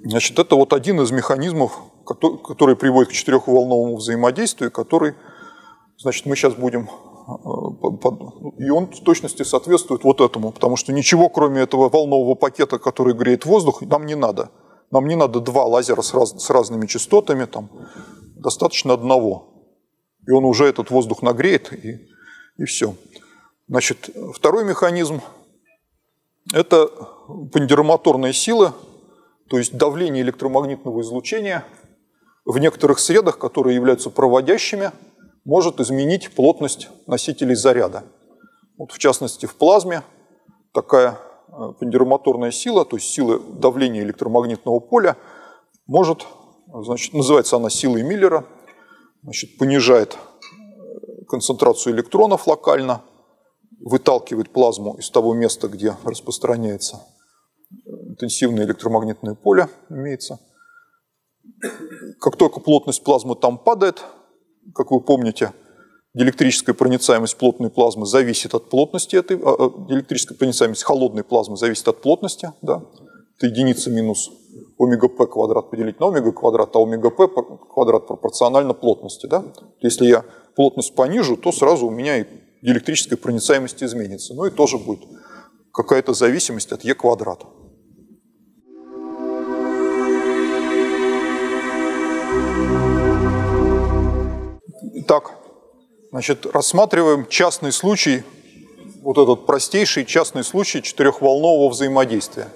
Значит, это вот один из механизмов, который, который приводит к четырехволновому взаимодействию, который, значит, мы сейчас будем... И он в точности соответствует вот этому, потому что ничего, кроме этого волнового пакета, который греет воздух, нам не надо. Нам не надо два лазера с, раз, с разными частотами, там, достаточно одного. И он уже этот воздух нагреет, и, и все. Значит, второй механизм – это пандеромоторные силы, то есть давление электромагнитного излучения в некоторых средах, которые являются проводящими, может изменить плотность носителей заряда. Вот в частности, в плазме такая пандеромоторная сила, то есть сила давления электромагнитного поля, может, значит, называется она силой Миллера, значит, понижает концентрацию электронов локально, выталкивает плазму из того места, где распространяется интенсивное электромагнитное поле, имеется. Как только плотность плазмы там падает, как вы помните, диэлектрическая проницаемость плотной плазмы зависит от плотности этой, диэлектрическая проницаемость холодной плазмы зависит от плотности, да, это единица минус омега p квадрат поделить на омега квадрат, а омега p квадрат пропорционально плотности, да. Если я плотность понижу, то сразу у меня и диэлектрическая проницаемость изменится, ну и тоже будет какая-то зависимость от e квадрата. Итак, значит, рассматриваем частный случай, вот этот простейший частный случай четырехволнового взаимодействия.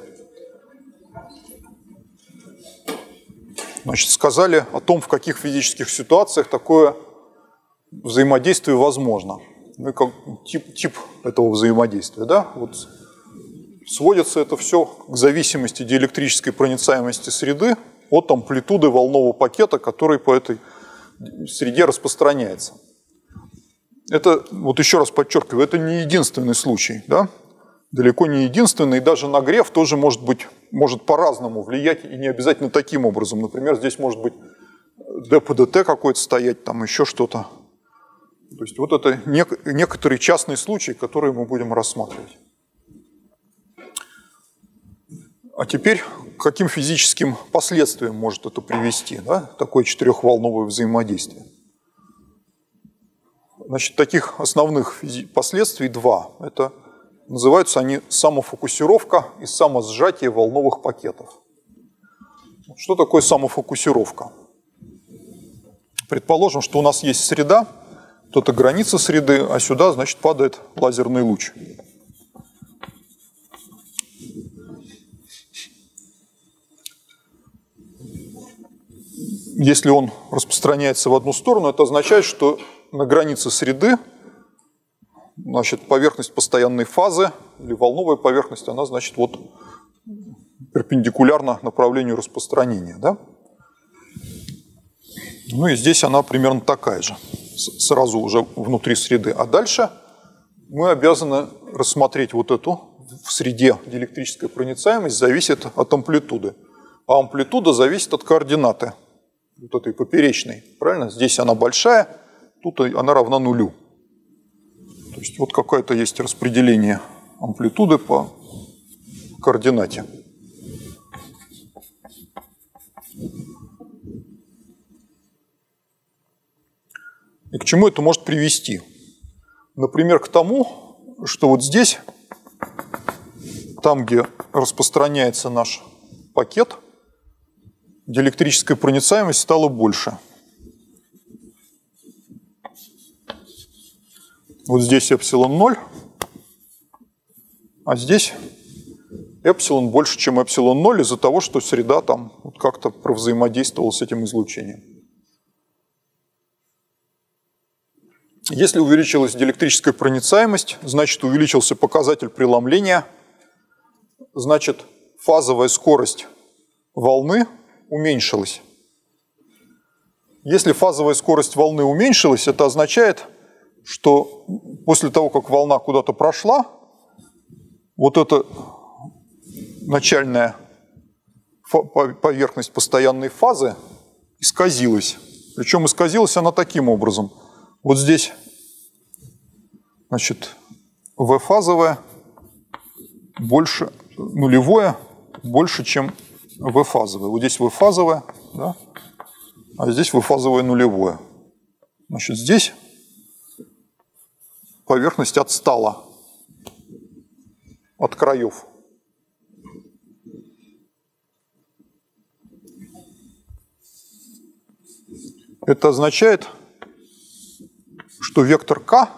Значит, сказали о том, в каких физических ситуациях такое взаимодействие возможно. Ну, как тип, тип этого взаимодействия, да? Вот сводится это все к зависимости диэлектрической проницаемости среды от амплитуды волнового пакета, который по этой среде распространяется. Это, вот еще раз подчеркиваю, это не единственный случай, да? Далеко не единственный, и даже нагрев тоже может быть, может по-разному влиять, и не обязательно таким образом. Например, здесь может быть дэ пэ дэ тэ какой-то стоять, там еще что-то. То есть вот это нек- некоторый частный случай, который мы будем рассматривать. А теперь к каким физическим последствиям может это привести, да? Такое четырехволновое взаимодействие? Значит, таких основных последствий два. Это называются они самофокусировка и самосжатие волновых пакетов. Что такое самофокусировка? Предположим, что у нас есть среда, то это граница среды, а сюда, значит, падает лазерный луч. Если он распространяется в одну сторону, это означает, что на границе среды, значит, поверхность постоянной фазы или волновая поверхность, она, значит, вот перпендикулярна направлению распространения, да? Ну и здесь она примерно такая же, сразу уже внутри среды. А дальше мы обязаны рассмотреть вот эту в среде диэлектрическая проницаемость зависит от амплитуды, а амплитуда зависит от координаты. Вот этой поперечной, правильно? Здесь она большая, тут она равна нулю. То есть вот какое-то есть распределение амплитуды по координате. И к чему это может привести? Например, к тому, что вот здесь, там, где распространяется наш пакет, диэлектрическая проницаемость стала больше. Вот здесь эпсилон ноль, а здесь эпсилон больше, чем эпсилон ноль из-за того, что среда там вот как-то провзаимодействовала с этим излучением. Если увеличилась диэлектрическая проницаемость, значит увеличился показатель преломления, значит фазовая скорость волны уменьшилась. Если фазовая скорость волны уменьшилась, это означает, что после того, как волна куда-то прошла, вот эта начальная поверхность постоянной фазы исказилась. Причем исказилась она таким образом. Вот здесь, значит, V-фазовое больше, нулевое больше, чем V-фазовое. Вот здесь V-фазовое, да? А здесь V-фазовое нулевое. Значит, здесь поверхность отстала от краев. Это означает, что вектор k,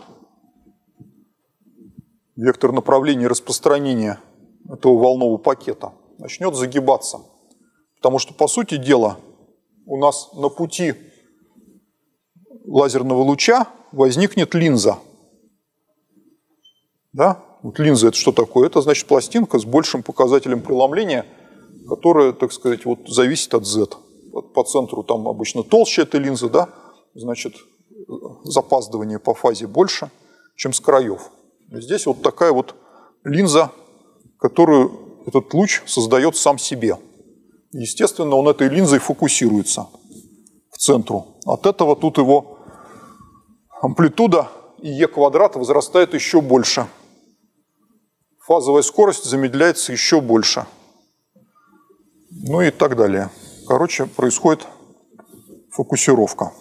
вектор направления распространения этого волнового пакета, начнет загибаться. Потому что, по сути дела, у нас на пути лазерного луча возникнет линза. Да? Вот линза — это что такое? Это значит пластинка с большим показателем преломления, которая, так сказать, вот зависит от Z. По центру там обычно толще эта линза, да? Значит, запаздывание по фазе больше, чем с краев. И здесь вот такая вот линза, которую этот луч создает сам себе. Естественно, он этой линзой фокусируется к центру. От этого тут его амплитуда и Е квадрат возрастает еще больше. Фазовая скорость замедляется еще больше. Ну и так далее. Короче, происходит фокусировка.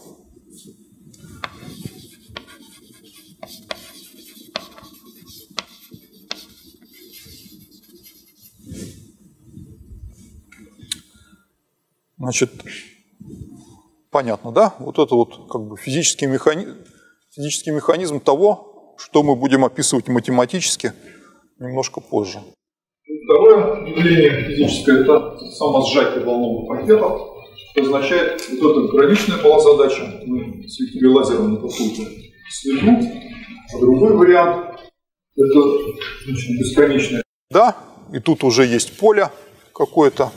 Значит, понятно, да? Вот это вот как бы физический механизм, физический механизм того, что мы будем описывать математически немножко позже. Второе явление физическое – это самосжатие волновых пакетов. Это означает, вот эта граничная была задача, мы светили лазером на какую-то среду, а другой вариант – это значит, бесконечное. Да, и тут уже есть поле какое-то.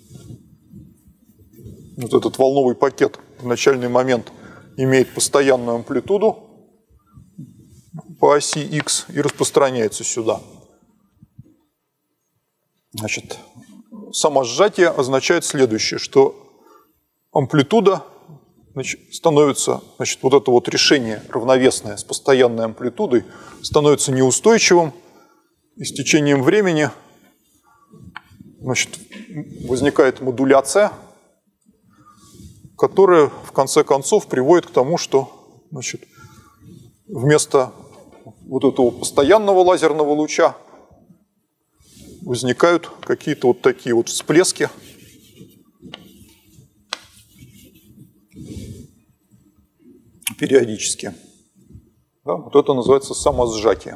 Вот этот волновый пакет в начальный момент имеет постоянную амплитуду по оси X и распространяется сюда. Значит, самосжатие означает следующее, что амплитуда значит, становится, значит, вот это вот решение равновесное с постоянной амплитудой становится неустойчивым, и с течением времени значит, возникает модуляция, которая в конце концов приводит к тому, что значит, вместо вот этого постоянного лазерного луча возникают какие-то вот такие вот всплески. Периодически. Да, вот это называется самосжатие.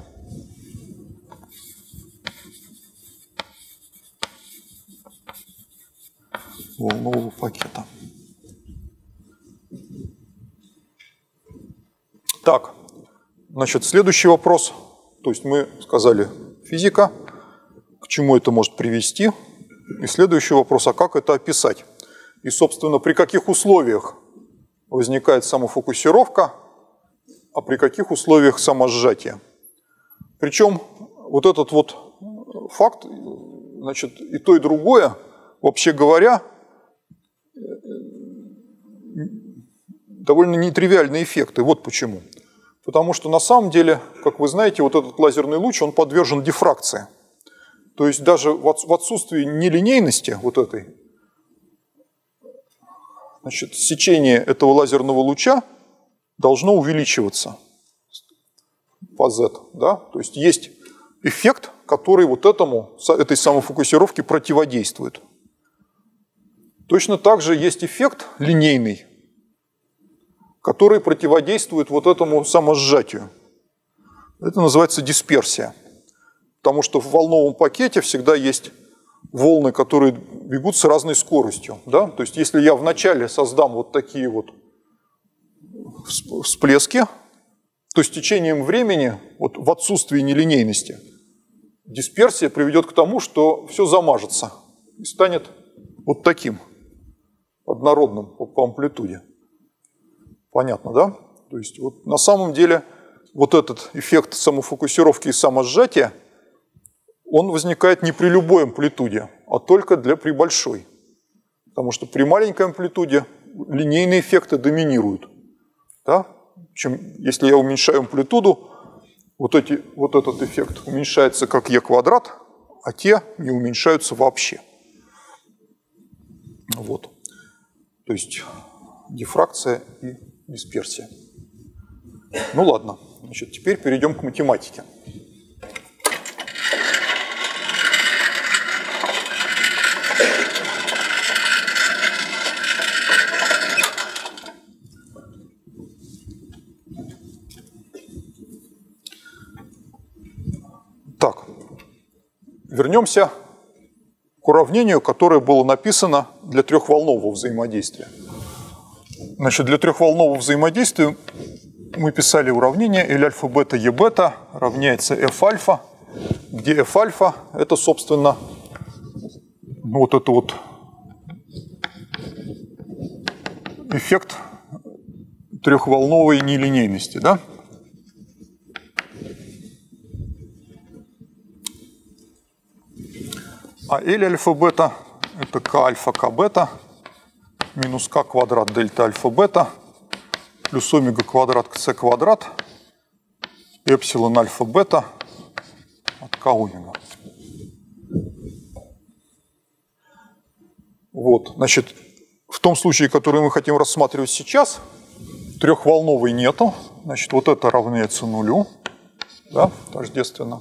Волнового пакета. Так, значит, следующий вопрос. То есть мы сказали физика, к чему это может привести. И следующий вопрос, а как это описать? И, собственно, при каких условиях возникает самофокусировка, а при каких условиях самосжатие? Причем вот этот вот факт, значит, и то, и другое, вообще говоря, довольно нетривиальные эффекты. Вот почему. Потому что на самом деле, как вы знаете, вот этот лазерный луч, он подвержен дифракции. То есть даже в отсутствии нелинейности вот этой, значит, сечение этого лазерного луча должно увеличиваться по Z. Да? То есть есть эффект, который вот этому, этой самофокусировке противодействует. Точно так же есть эффект линейный, который противодействует вот этому самосжатию. Это называется дисперсия. Потому что в волновом пакете всегда есть волны, которые бегут с разной скоростью. Да? То есть если я вначале создам вот такие вот всплески, то с течением времени, вот в отсутствии нелинейности, дисперсия приведет к тому, что все замажется и станет вот таким, однородным по, по амплитуде. Понятно, да? То есть вот на самом деле вот этот эффект самофокусировки и самосжатия, он возникает не при любой амплитуде, а только для, при большой. Потому что при маленькой амплитуде линейные эффекты доминируют. Да? Чем, если я уменьшаю амплитуду, вот, эти, вот этот эффект уменьшается как Е квадрат, а те не уменьшаются вообще. Вот. То есть дифракция и дисперсия. Ну ладно, значит, теперь перейдем к математике. Так, вернемся к уравнению, которое было написано для трехволнового взаимодействия. Значит, для трехволнового взаимодействия мы писали уравнение L альфа бета E бета равняется F альфа, где F альфа это, собственно, ну, вот это вот эффект трехволновой нелинейности, да? А L альфа бета это К альфа К бета минус К квадрат дельта альфа бета плюс омега квадрат С квадрат эпсилон альфа бета от К омега. Вот, значит, в том случае, который мы хотим рассматривать сейчас, трехволновой нету, значит, вот это равняется нулю, да, тождественно.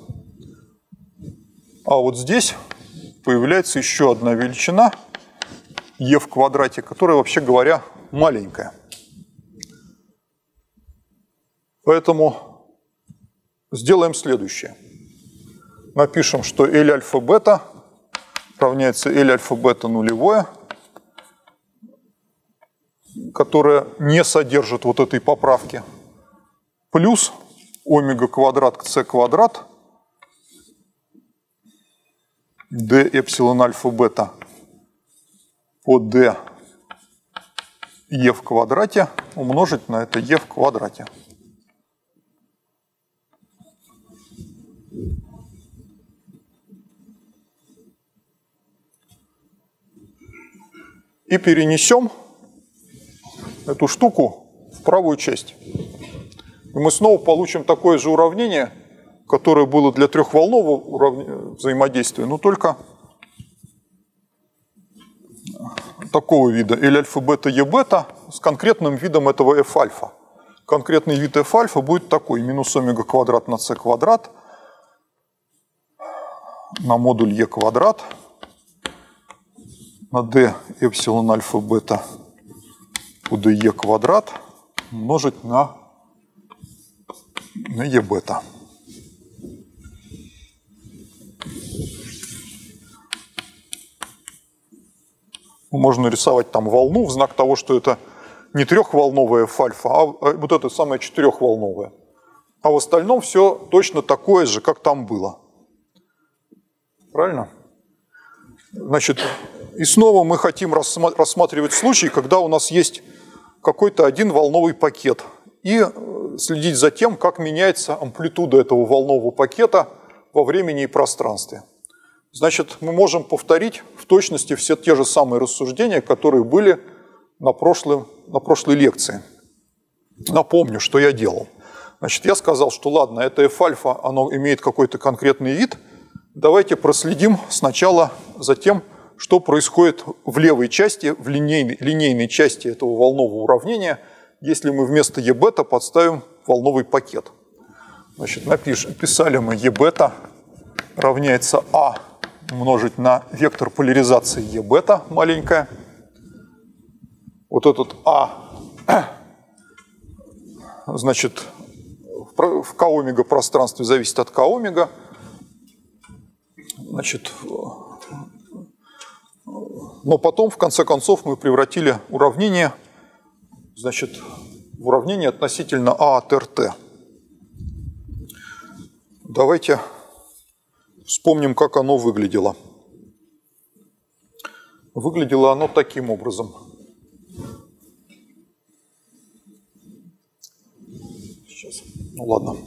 А вот здесь появляется еще одна величина e в квадрате, которая, вообще говоря, маленькая. Поэтому сделаем следующее. Напишем, что L альфа бета равняется L альфа бета нулевое, которое не содержит вот этой поправки, плюс омега квадрат к С квадрат d эпсилон альфа бета по d e в квадрате умножить на это e в квадрате. И перенесем эту штуку в правую часть. И мы снова получим такое же уравнение, которое было для трехволнового уравня... взаимодействия, но только такого вида. L альфа бета E бета с конкретным видом этого F альфа. Конкретный вид F альфа будет такой. Минус омега квадрат на C квадрат на модуль E квадрат на d эпсилон альфа бета по de квадрат умножить на, на e бета. Можно рисовать там волну в знак того, что это не трехволновая F альфа, а вот это самое четырехволновое. А в остальном все точно такое же, как там было. Правильно? Значит, и снова мы хотим рассматривать случай, когда у нас есть какой-то один волновый пакет, и следить за тем, как меняется амплитуда этого волнового пакета во времени и пространстве. Значит, мы можем повторить в точности все те же самые рассуждения, которые были на, прошлом, на прошлой лекции. Напомню, что я делал. Значит, я сказал, что ладно, это F альфа, оно имеет какой-то конкретный вид. Давайте проследим сначала за тем, что происходит в левой части, в линейной, линейной части этого волнового уравнения, если мы вместо E бета подставим волновый пакет. Значит, напишем, писали мы E бета равняется А умножить на вектор поляризации E бета маленькая. Вот этот А, значит, в К омега пространстве зависит от К омега. Значит, но потом, в конце концов, мы превратили уравнение, значит, в уравнение относительно А от эр тэ. Давайте вспомним, как оно выглядело. Выглядело оно таким образом. Сейчас, ну ладно.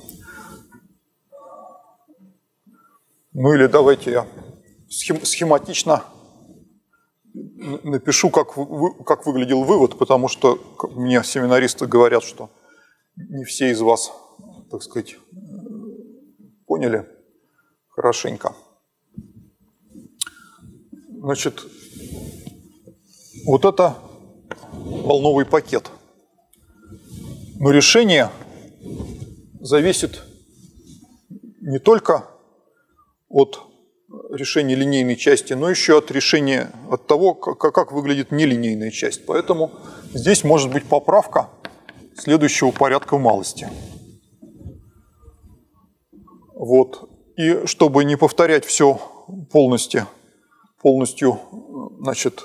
Ну или давайте я схем, схематично напишу, как, вы, как выглядел вывод, потому что мне семинаристы говорят, что не все из вас, так сказать, поняли хорошенько. Значит, вот это волновый пакет. Но решение зависит не только от решения линейной части, но еще от решения, от того, как, как выглядит нелинейная часть. Поэтому здесь может быть поправка следующего порядка в малости. Вот. И чтобы не повторять все полностью, полностью, значит,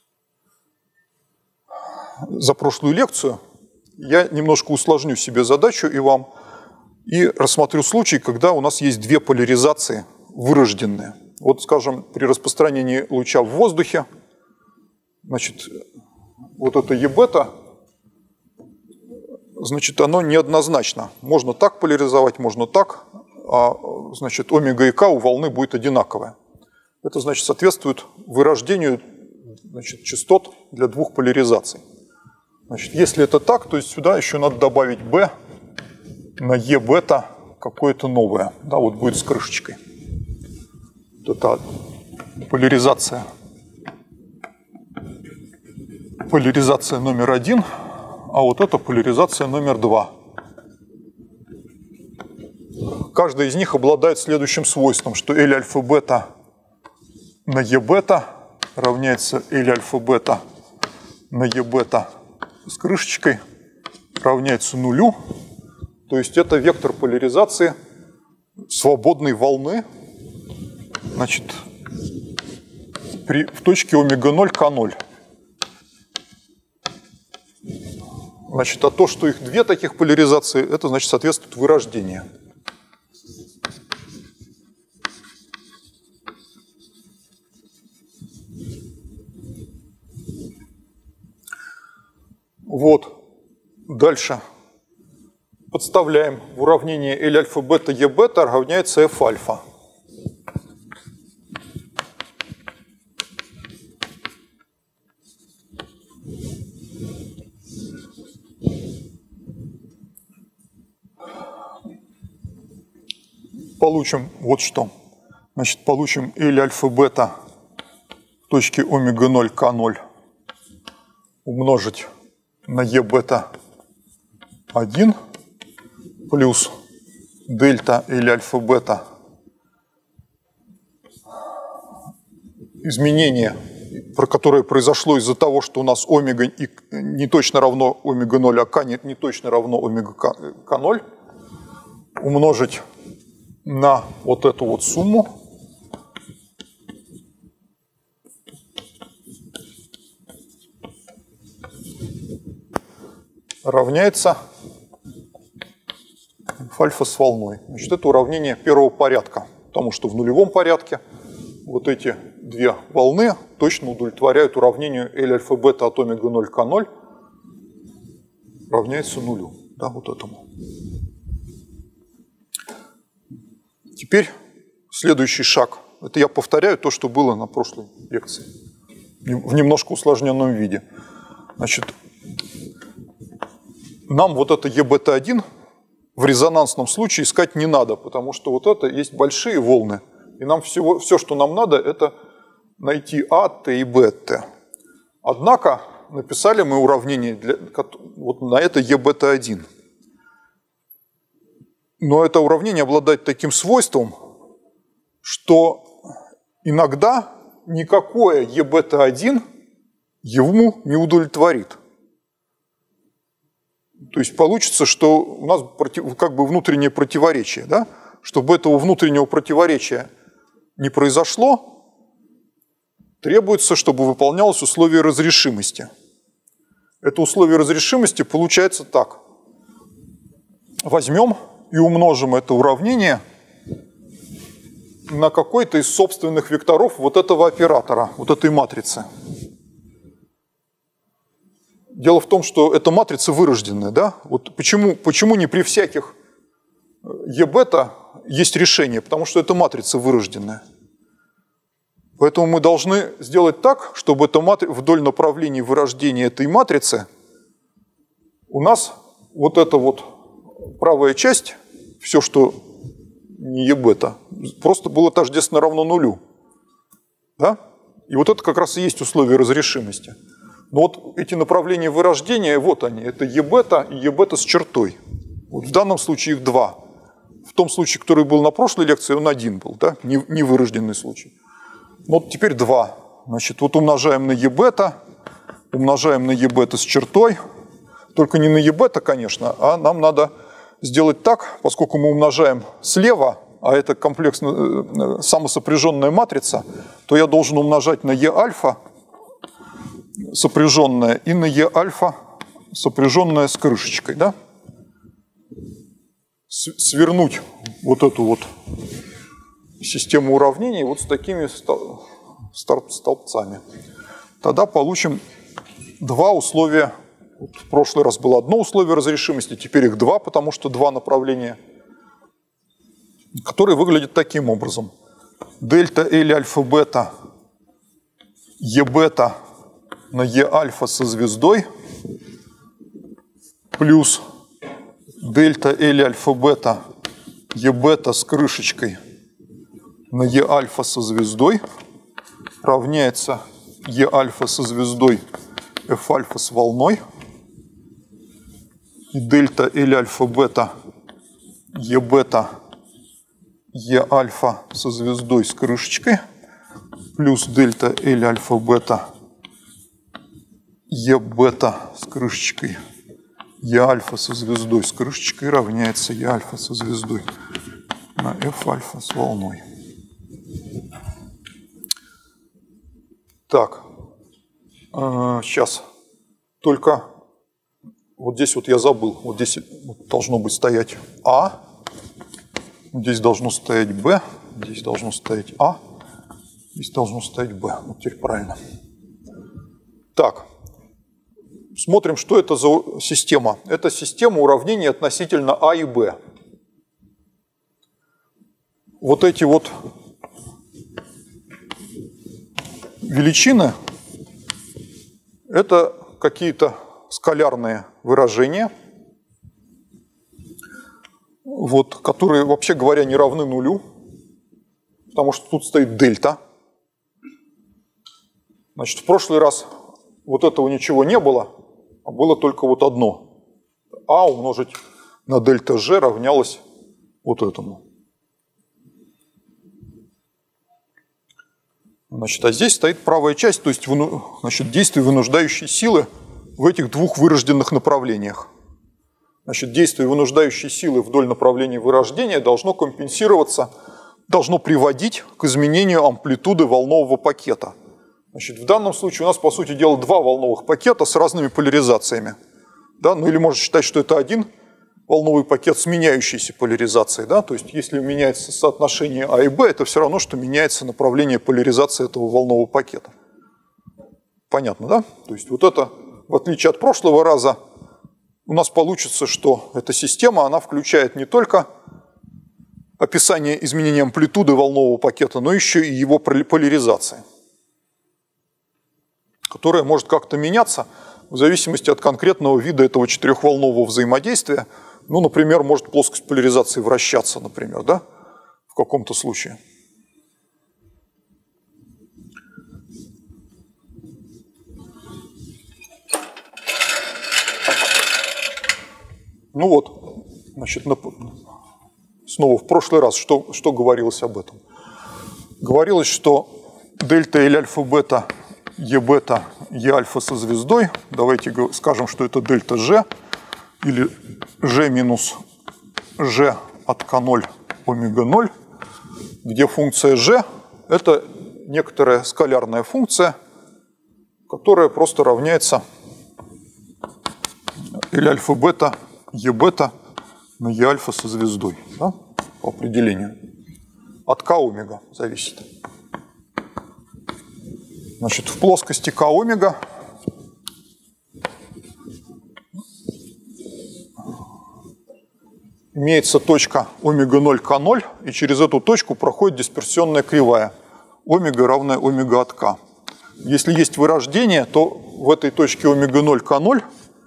за прошлую лекцию, я немножко усложню себе задачу и вам, и рассмотрю случай, когда у нас есть две поляризации вырожденные. Вот, скажем, при распространении луча в воздухе, значит, вот это Е-бета, значит, оно неоднозначно. Можно так поляризовать, можно так, а, значит, омега и К у волны будет одинаковое. Это, значит, соответствует вырождению, значит, частот для двух поляризаций. Значит, если это так, то есть сюда еще надо добавить B на Е-бета какое-то новое. Да, вот будет с крышечкой. Вот это поляризация. Поляризация номер один, а вот это поляризация номер два. Каждая из них обладает следующим свойством, что L альфа-бета на Е-бета равняется L альфа-бета на Е-бета с крышечкой равняется нулю. То есть это вектор поляризации свободной волны, значит, при, в точке омега ноль К ноль. Значит, а то, что их две таких поляризации, это, значит, соответствует вырождению. Вот. Дальше. Подставляем в уравнение L альфа-бета Е-бета равняется F альфа. Получим вот что. Значит, получим L альфа-бета в точке омега ноль К ноль умножить на Е-бета один плюс дельта L альфа-бета изменение, про которое произошло из-за того, что у нас омега не точно равно омега ноль, а К не, не точно равно омега К ноль, умножить на вот эту вот сумму равняется альфа с волной. Значит, это уравнение первого порядка, потому что в нулевом порядке вот эти две волны точно удовлетворяют уравнению L альфа-бета от омега ноль К ноль равняется нулю. Да, вот этому. Теперь следующий шаг. Это я повторяю то, что было на прошлой лекции. В немножко усложненном виде. Значит, нам вот это Е-бета один в резонансном случае искать не надо, потому что вот это есть большие волны. И нам всего, все, что нам надо, это найти А, Т и Б, Т. Однако написали мы уравнение для, вот на это Е-бета один. Но это уравнение обладает таким свойством, что иногда никакое Е-бета один ему не удовлетворит. То есть получится, что у нас против, как бы внутреннее противоречие. Да? Чтобы этого внутреннего противоречия не произошло, требуется, чтобы выполнялось условие разрешимости. Это условие разрешимости получается так. Возьмем и умножим это уравнение на какой-то из собственных векторов вот этого оператора, вот этой матрицы. Дело в том, что эта матрица вырожденная, да? Вот почему, почему не при всяких Е-бета есть решение? Потому что эта матрица вырожденная. Поэтому мы должны сделать так, чтобы эта матри... вдоль направлений вырождения этой матрицы у нас вот эта вот правая часть, все, что не Е-бета, просто было тождественно равно нулю. Да? И вот это как раз и есть условие разрешимости. Но вот эти направления вырождения, вот они, это Е-бета и Е-бета с чертой. Вот в данном случае их два. В том случае, который был на прошлой лекции, он один был, да, невырожденный случай. Но вот теперь два. Значит, вот умножаем на Е-бета, умножаем на Е-бета с чертой. Только не на Е-бета, конечно, а нам надо сделать так, поскольку мы умножаем слева, а это комплексно самосопряженная матрица, то я должен умножать на Е-альфа сопряженная и на Е-альфа сопряженная с крышечкой, да? Свернуть вот эту вот систему уравнений вот с такими столбцами. Тогда получим два условия. Вот в прошлый раз было одно условие разрешимости, теперь их два, потому что два направления, которые выглядят таким образом. Дельта L альфа-бета Е-бета на Е-альфа со звездой плюс дельта L альфа-бета Е-бета с крышечкой на Е-альфа со звездой равняется Е-альфа со звездой F-альфа с волной и дельта L альфа-бета Е-бета Е-альфа со звездой с крышечкой плюс дельта L альфа-бета Е-бета с крышечкой Е-альфа со звездой с крышечкой равняется Е-альфа со звездой на F-альфа с волной. Так, сейчас только вот здесь вот я забыл, вот здесь должно быть стоять А, здесь должно стоять Б, здесь должно стоять А, здесь должно стоять Б. Вот теперь правильно. Так, смотрим, что это за система. Это система уравнений относительно А и Б. Вот эти вот величины – это какие-то скалярные выражения, вот, которые, вообще говоря, не равны нулю, потому что тут стоит дельта. Значит, в прошлый раз вот этого ничего не было, а было только вот одно. А умножить на дельта G равнялось вот этому. Значит, а здесь стоит правая часть, то есть, значит, действие вынуждающей силы в этих двух вырожденных направлениях. Значит, действие вынуждающей силы вдоль направления вырождения должно компенсироваться, должно приводить к изменению амплитуды волнового пакета. Значит, в данном случае у нас, по сути дела, два волновых пакета с разными поляризациями. Да? Ну или можно считать, что это один волновый пакет с меняющейся поляризацией. Да? То есть, если меняется соотношение А и Б, это все равно, что меняется направление поляризации этого волнового пакета. Понятно, да? То есть, вот это, в отличие от прошлого раза, у нас получится, что эта система, она включает не только описание изменения амплитуды волнового пакета, но еще и его поляризации, которая может как-то меняться в зависимости от конкретного вида этого четырехволнового взаимодействия. Ну, например, может плоскость поляризации вращаться, например, да, в каком-то случае. Ну вот, значит, снова в прошлый раз что, что говорилось об этом? Говорилось, что дельта L альфа-бета Е-бета Е-альфа со звездой, давайте скажем, что это дельта G, или G минус G от К ноль омега ноль, где функция G – это некоторая скалярная функция, которая просто равняется L альфа-бета Е-бета на Е-альфа со звездой, да, по определению. От К омега зависит. Значит, в плоскости К омега имеется точка омега ноль К ноль, и через эту точку проходит дисперсионная кривая омега равная омега от К. Если есть вырождение, то в этой точке омега ноль К ноль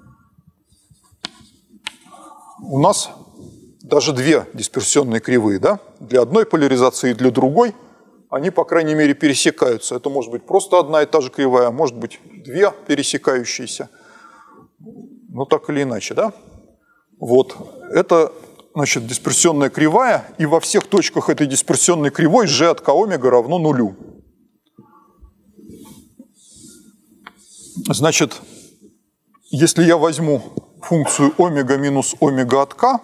у нас даже две дисперсионные кривые, да? Для одной поляризации и для другой они, по крайней мере, пересекаются. Это может быть просто одна и та же кривая, может быть две пересекающиеся. Ну, так или иначе, да? Вот. Это, значит, дисперсионная кривая, и во всех точках этой дисперсионной кривой g от k омега равно нулю. Значит, если я возьму функцию омега минус омега от k,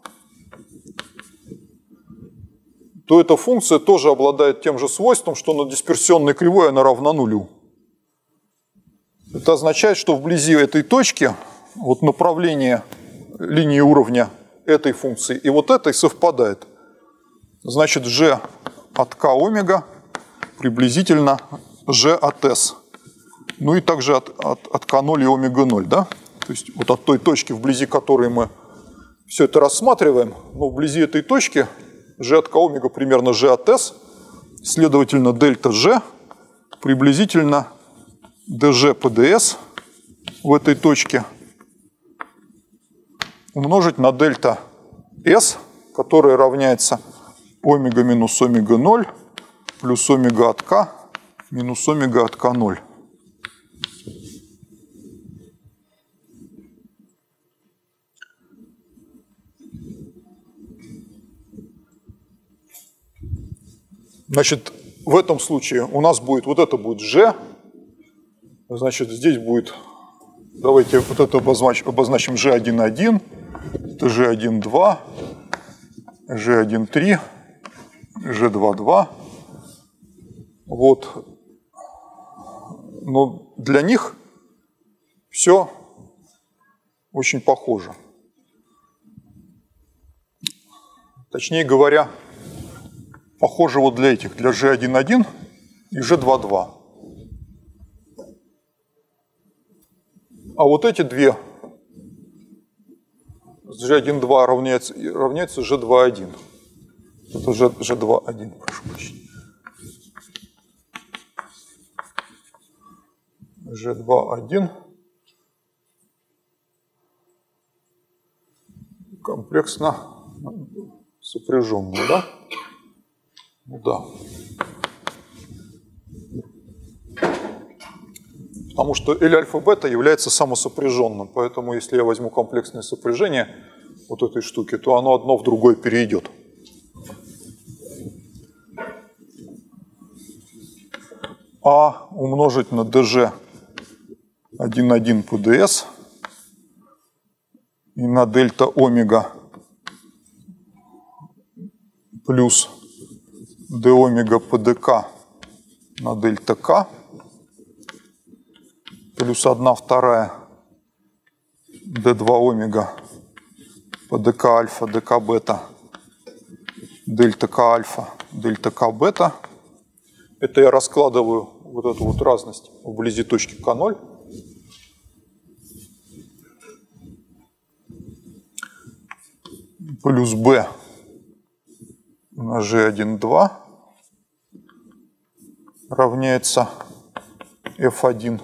то эта функция тоже обладает тем же свойством, что на дисперсионной кривой она равна нулю. Это означает, что вблизи этой точки вот направление линии уровня этой функции и вот этой совпадает. Значит, g от k омега приблизительно g от s. Ну и также от, от, от k ноль и омега ноль, да? То есть вот от той точки, вблизи которой мы все это рассматриваем, но вблизи этой точки g от k омега примерно g от s, следовательно, дельта g приблизительно dg по ds в этой точке умножить на дельта s, которая равняется омега минус омега ноль плюс омега от k минус омега от k ноль. Значит, в этом случае у нас будет, вот это будет g, значит, здесь будет, давайте вот это обозначим, обозначим джи один один, это джи один два, джи один три, джи два два. Вот. Но для них все очень похоже. Точнее говоря, похоже вот для этих, для джи один один и джи два два. А вот эти две, джи один два равняется, равняется джи два один. Это джи два один, прошу прощения. джи два один комплексно сопряженные, да? Ну да. Потому что L альфа-бета является самосопряженным, поэтому если я возьму комплексное сопряжение вот этой штуки, то оно одно в другое перейдет. А умножить на dg один один по ds и на дельта омега плюс d омега по dk на дельта k плюс одна вторая d два омега по dk альфа, dk бета, дельта k альфа, дельта k бета. Это я раскладываю вот эту вот разность вблизи точки k ноль. Плюс b на джи один два равняется эф один.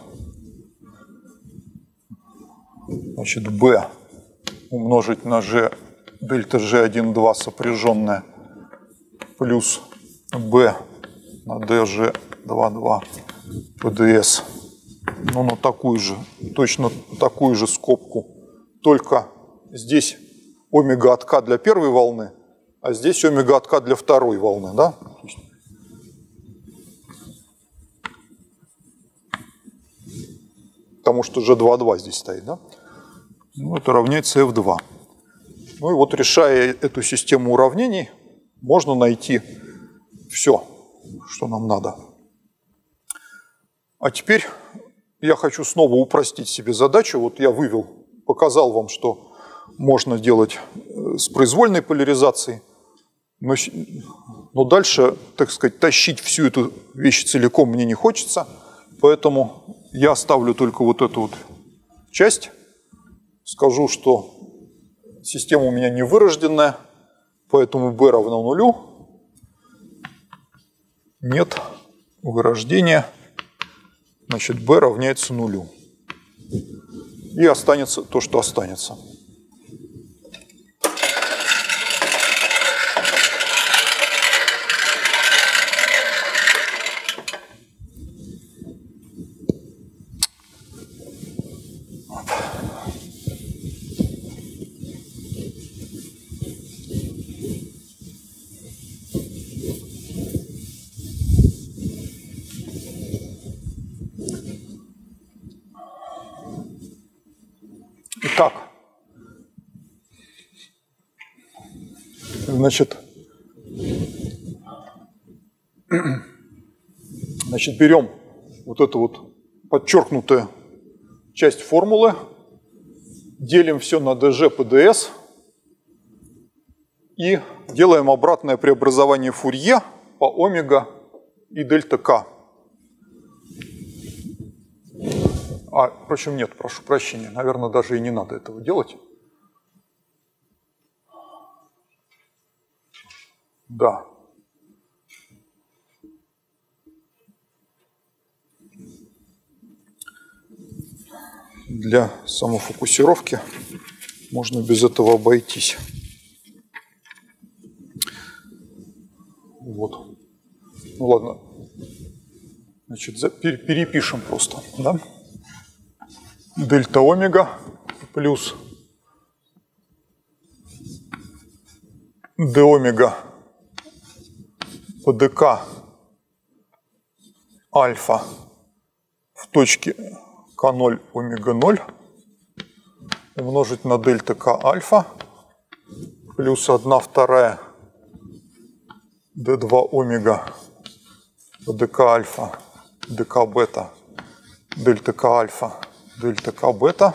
Значит, b умножить на g, дельта джи один два сопряженная плюс b на dg два два по ds. Ну, на такую же, точно такую же скобку, только здесь омега от k для первой волны, а здесь омега от k для второй волны, да? Потому что джи два два здесь стоит, да? Ну, это равняется эф два. Ну и вот, решая эту систему уравнений, можно найти все, что нам надо. А теперь я хочу снова упростить себе задачу. Вот я вывел, показал вам, что можно делать с произвольной поляризацией, но, но дальше, так сказать, тащить всю эту вещь целиком мне не хочется, поэтому я оставлю только вот эту вот часть, скажу, что система у меня невырожденная, поэтому b равно нулю, нет вырождения, значит b равняется нулю. И останется то, что останется. Так. Значит, значит, берем вот эту вот подчеркнутую часть формулы, делим все на dg по ds и делаем обратное преобразование Фурье по омега и дельта k. А, впрочем, нет, прошу прощения, наверное, даже и не надо этого делать. Да. Для самофокусировки можно без этого обойтись. Вот. Ну ладно. Значит, перепишем просто, да? Дельта омега плюс d омега по dk альфа в точке ка ноль омега ноль умножить на дельта k альфа плюс одна вторая d два омега по dk альфа dk бета дельта k альфа дельта k бета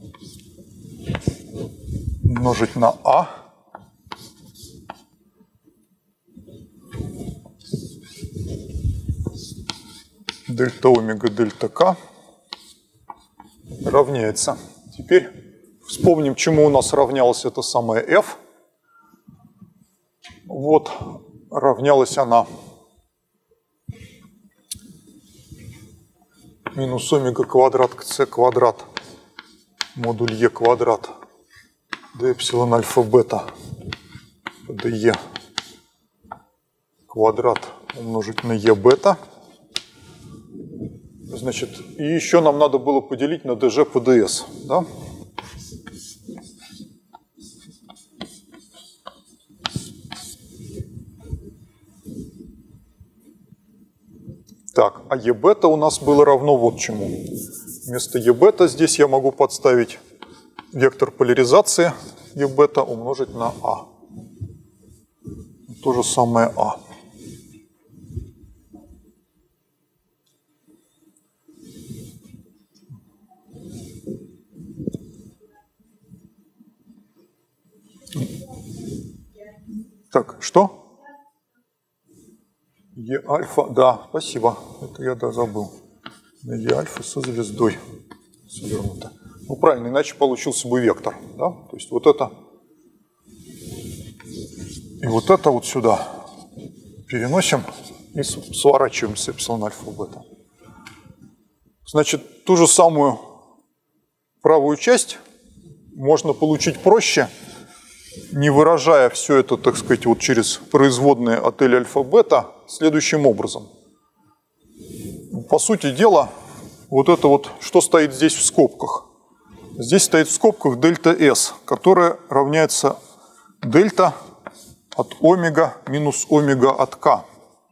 умножить на а дельта омега дельта k равняется. Теперь вспомним, чему у нас равнялась эта самая f. Вот равнялась она минус омега квадрат к c квадрат модуль e квадрат d эпсилон альфа бета de квадрат умножить на e бета. Значит, и еще нам надо было поделить на dg по ds, да? Так, а e бета у нас было равно вот чему. Вместо e бета здесь я могу подставить вектор поляризации e бета умножить на а. То же самое а. Так, что? Е альфа, да, спасибо, это я да, забыл. Е альфа со звездой свернуто. Ну правильно, иначе получился бы вектор, да? То есть вот это и вот это вот сюда переносим и сворачиваем с эпсилон альфа бета. Значит, ту же самую правую часть можно получить проще, не выражая все это, так сказать, вот через производные от L альфа бета следующим образом. По сути дела, вот это вот, что стоит здесь в скобках? Здесь стоит в скобках дельта S, которая равняется дельта от омега минус омега от k.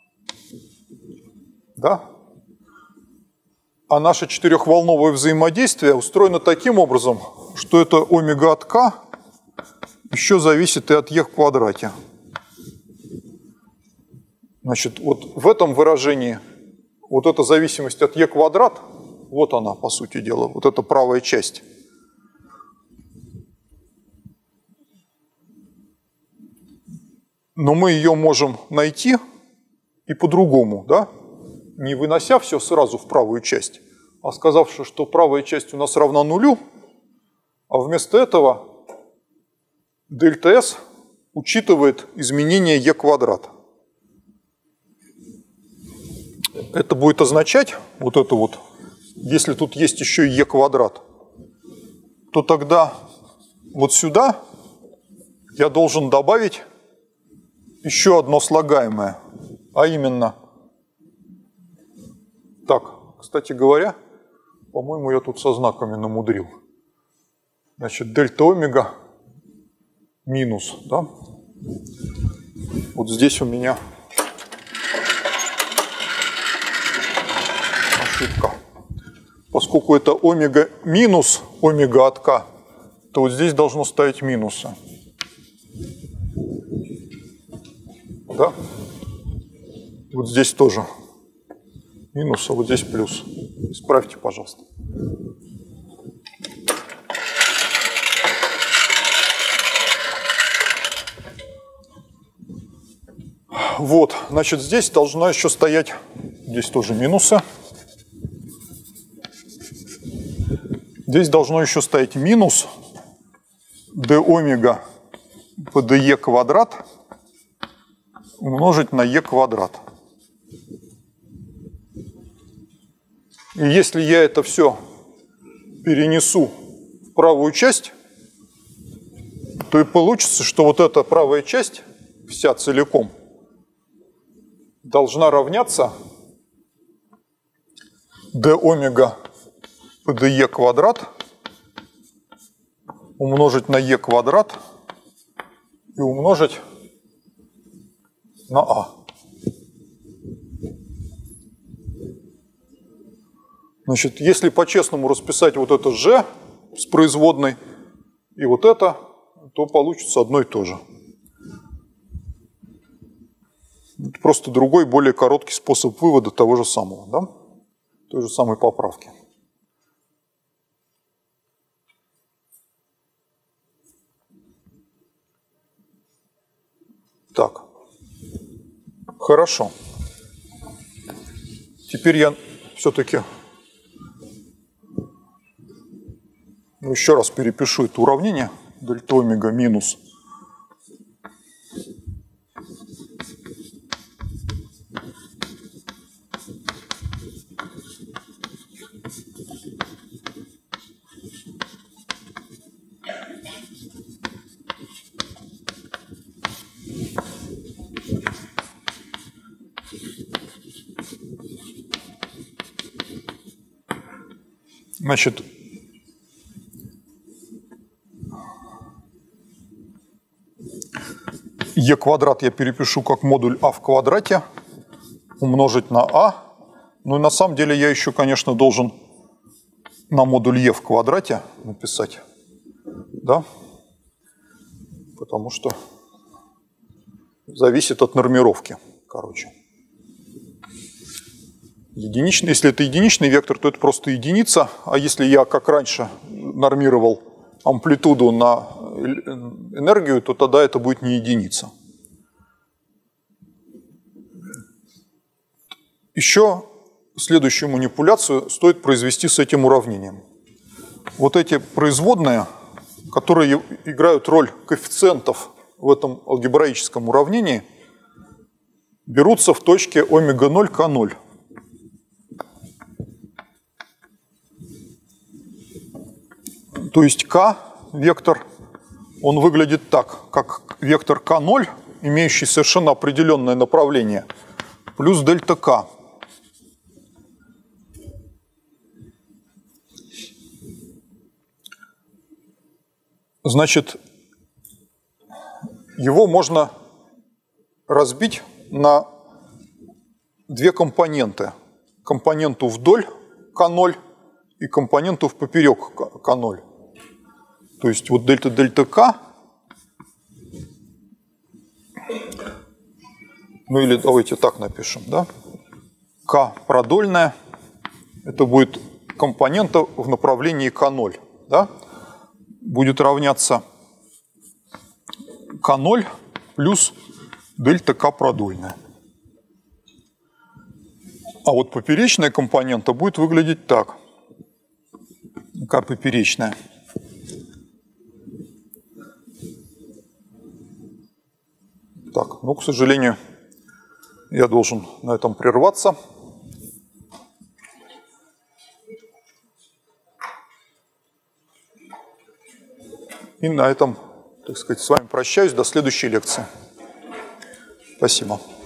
Да? А наше четырехволновое взаимодействие устроено таким образом, что это омега от k еще зависит и от e в квадрате. Значит, вот в этом выражении вот эта зависимость от e квадрат, вот она, по сути дела, вот эта правая часть. Но мы ее можем найти и по-другому, да? Не вынося все сразу в правую часть, а сказав, что правая часть у нас равна нулю, а вместо этого дельта S учитывает изменение e квадрат. Это будет означать, вот это вот, если тут есть еще и e квадрат, то тогда вот сюда я должен добавить еще одно слагаемое, а именно, так, кстати говоря, по-моему, я тут со знаками намудрил. Значит, дельта омега минус, да? Вот здесь у меня ошибка. Поскольку это омега минус омега от k, то вот здесь должно стоять минусы. Да? Вот здесь тоже минус, а вот здесь плюс. Исправьте, пожалуйста. Вот, значит, здесь должна еще стоять, здесь тоже минусы. Здесь должно еще стоять минус d омега по dE квадрат умножить на e квадрат. И если я это все перенесу в правую часть, то и получится, что вот эта правая часть, вся целиком, должна равняться d омега по dE квадрат умножить на e квадрат и умножить на а. Значит, если по-честному расписать вот это g с производной и вот это, то получится одно и то же. Это просто другой, более короткий способ вывода того же самого, да? Той же самой поправки. Так, хорошо. Теперь я все-таки ну, еще раз перепишу это уравнение. Дельта омега минус Значит, e квадрат я перепишу как модуль а в квадрате умножить на а. Ну и на самом деле я еще, конечно, должен на модуль e в квадрате написать, да? Потому что зависит от нормировки, короче. Единичный, если это единичный вектор, то это просто единица, а если я, как раньше, нормировал амплитуду на энергию, то тогда это будет не единица. Еще следующую манипуляцию стоит произвести с этим уравнением. Вот эти производные, которые играют роль коэффициентов в этом алгебраическом уравнении, берутся в точке омега ноль к ноль. То есть k, вектор, он выглядит так, как вектор ка ноль, имеющий совершенно определенное направление, плюс дельта k. Значит, его можно разбить на две компоненты. Компоненту вдоль ка ноль и компоненту в поперек ка ноль. То есть вот дельта-дельта k, ну или давайте так напишем, да? K продольная, это будет компонента в направлении ка ноль, да? Будет равняться ка ноль плюс дельта k продольная. А вот поперечная компонента будет выглядеть так. K поперечная. Так, ну, к сожалению, я должен на этом прерваться. И на этом, так сказать, с вами прощаюсь до следующей лекции. Спасибо.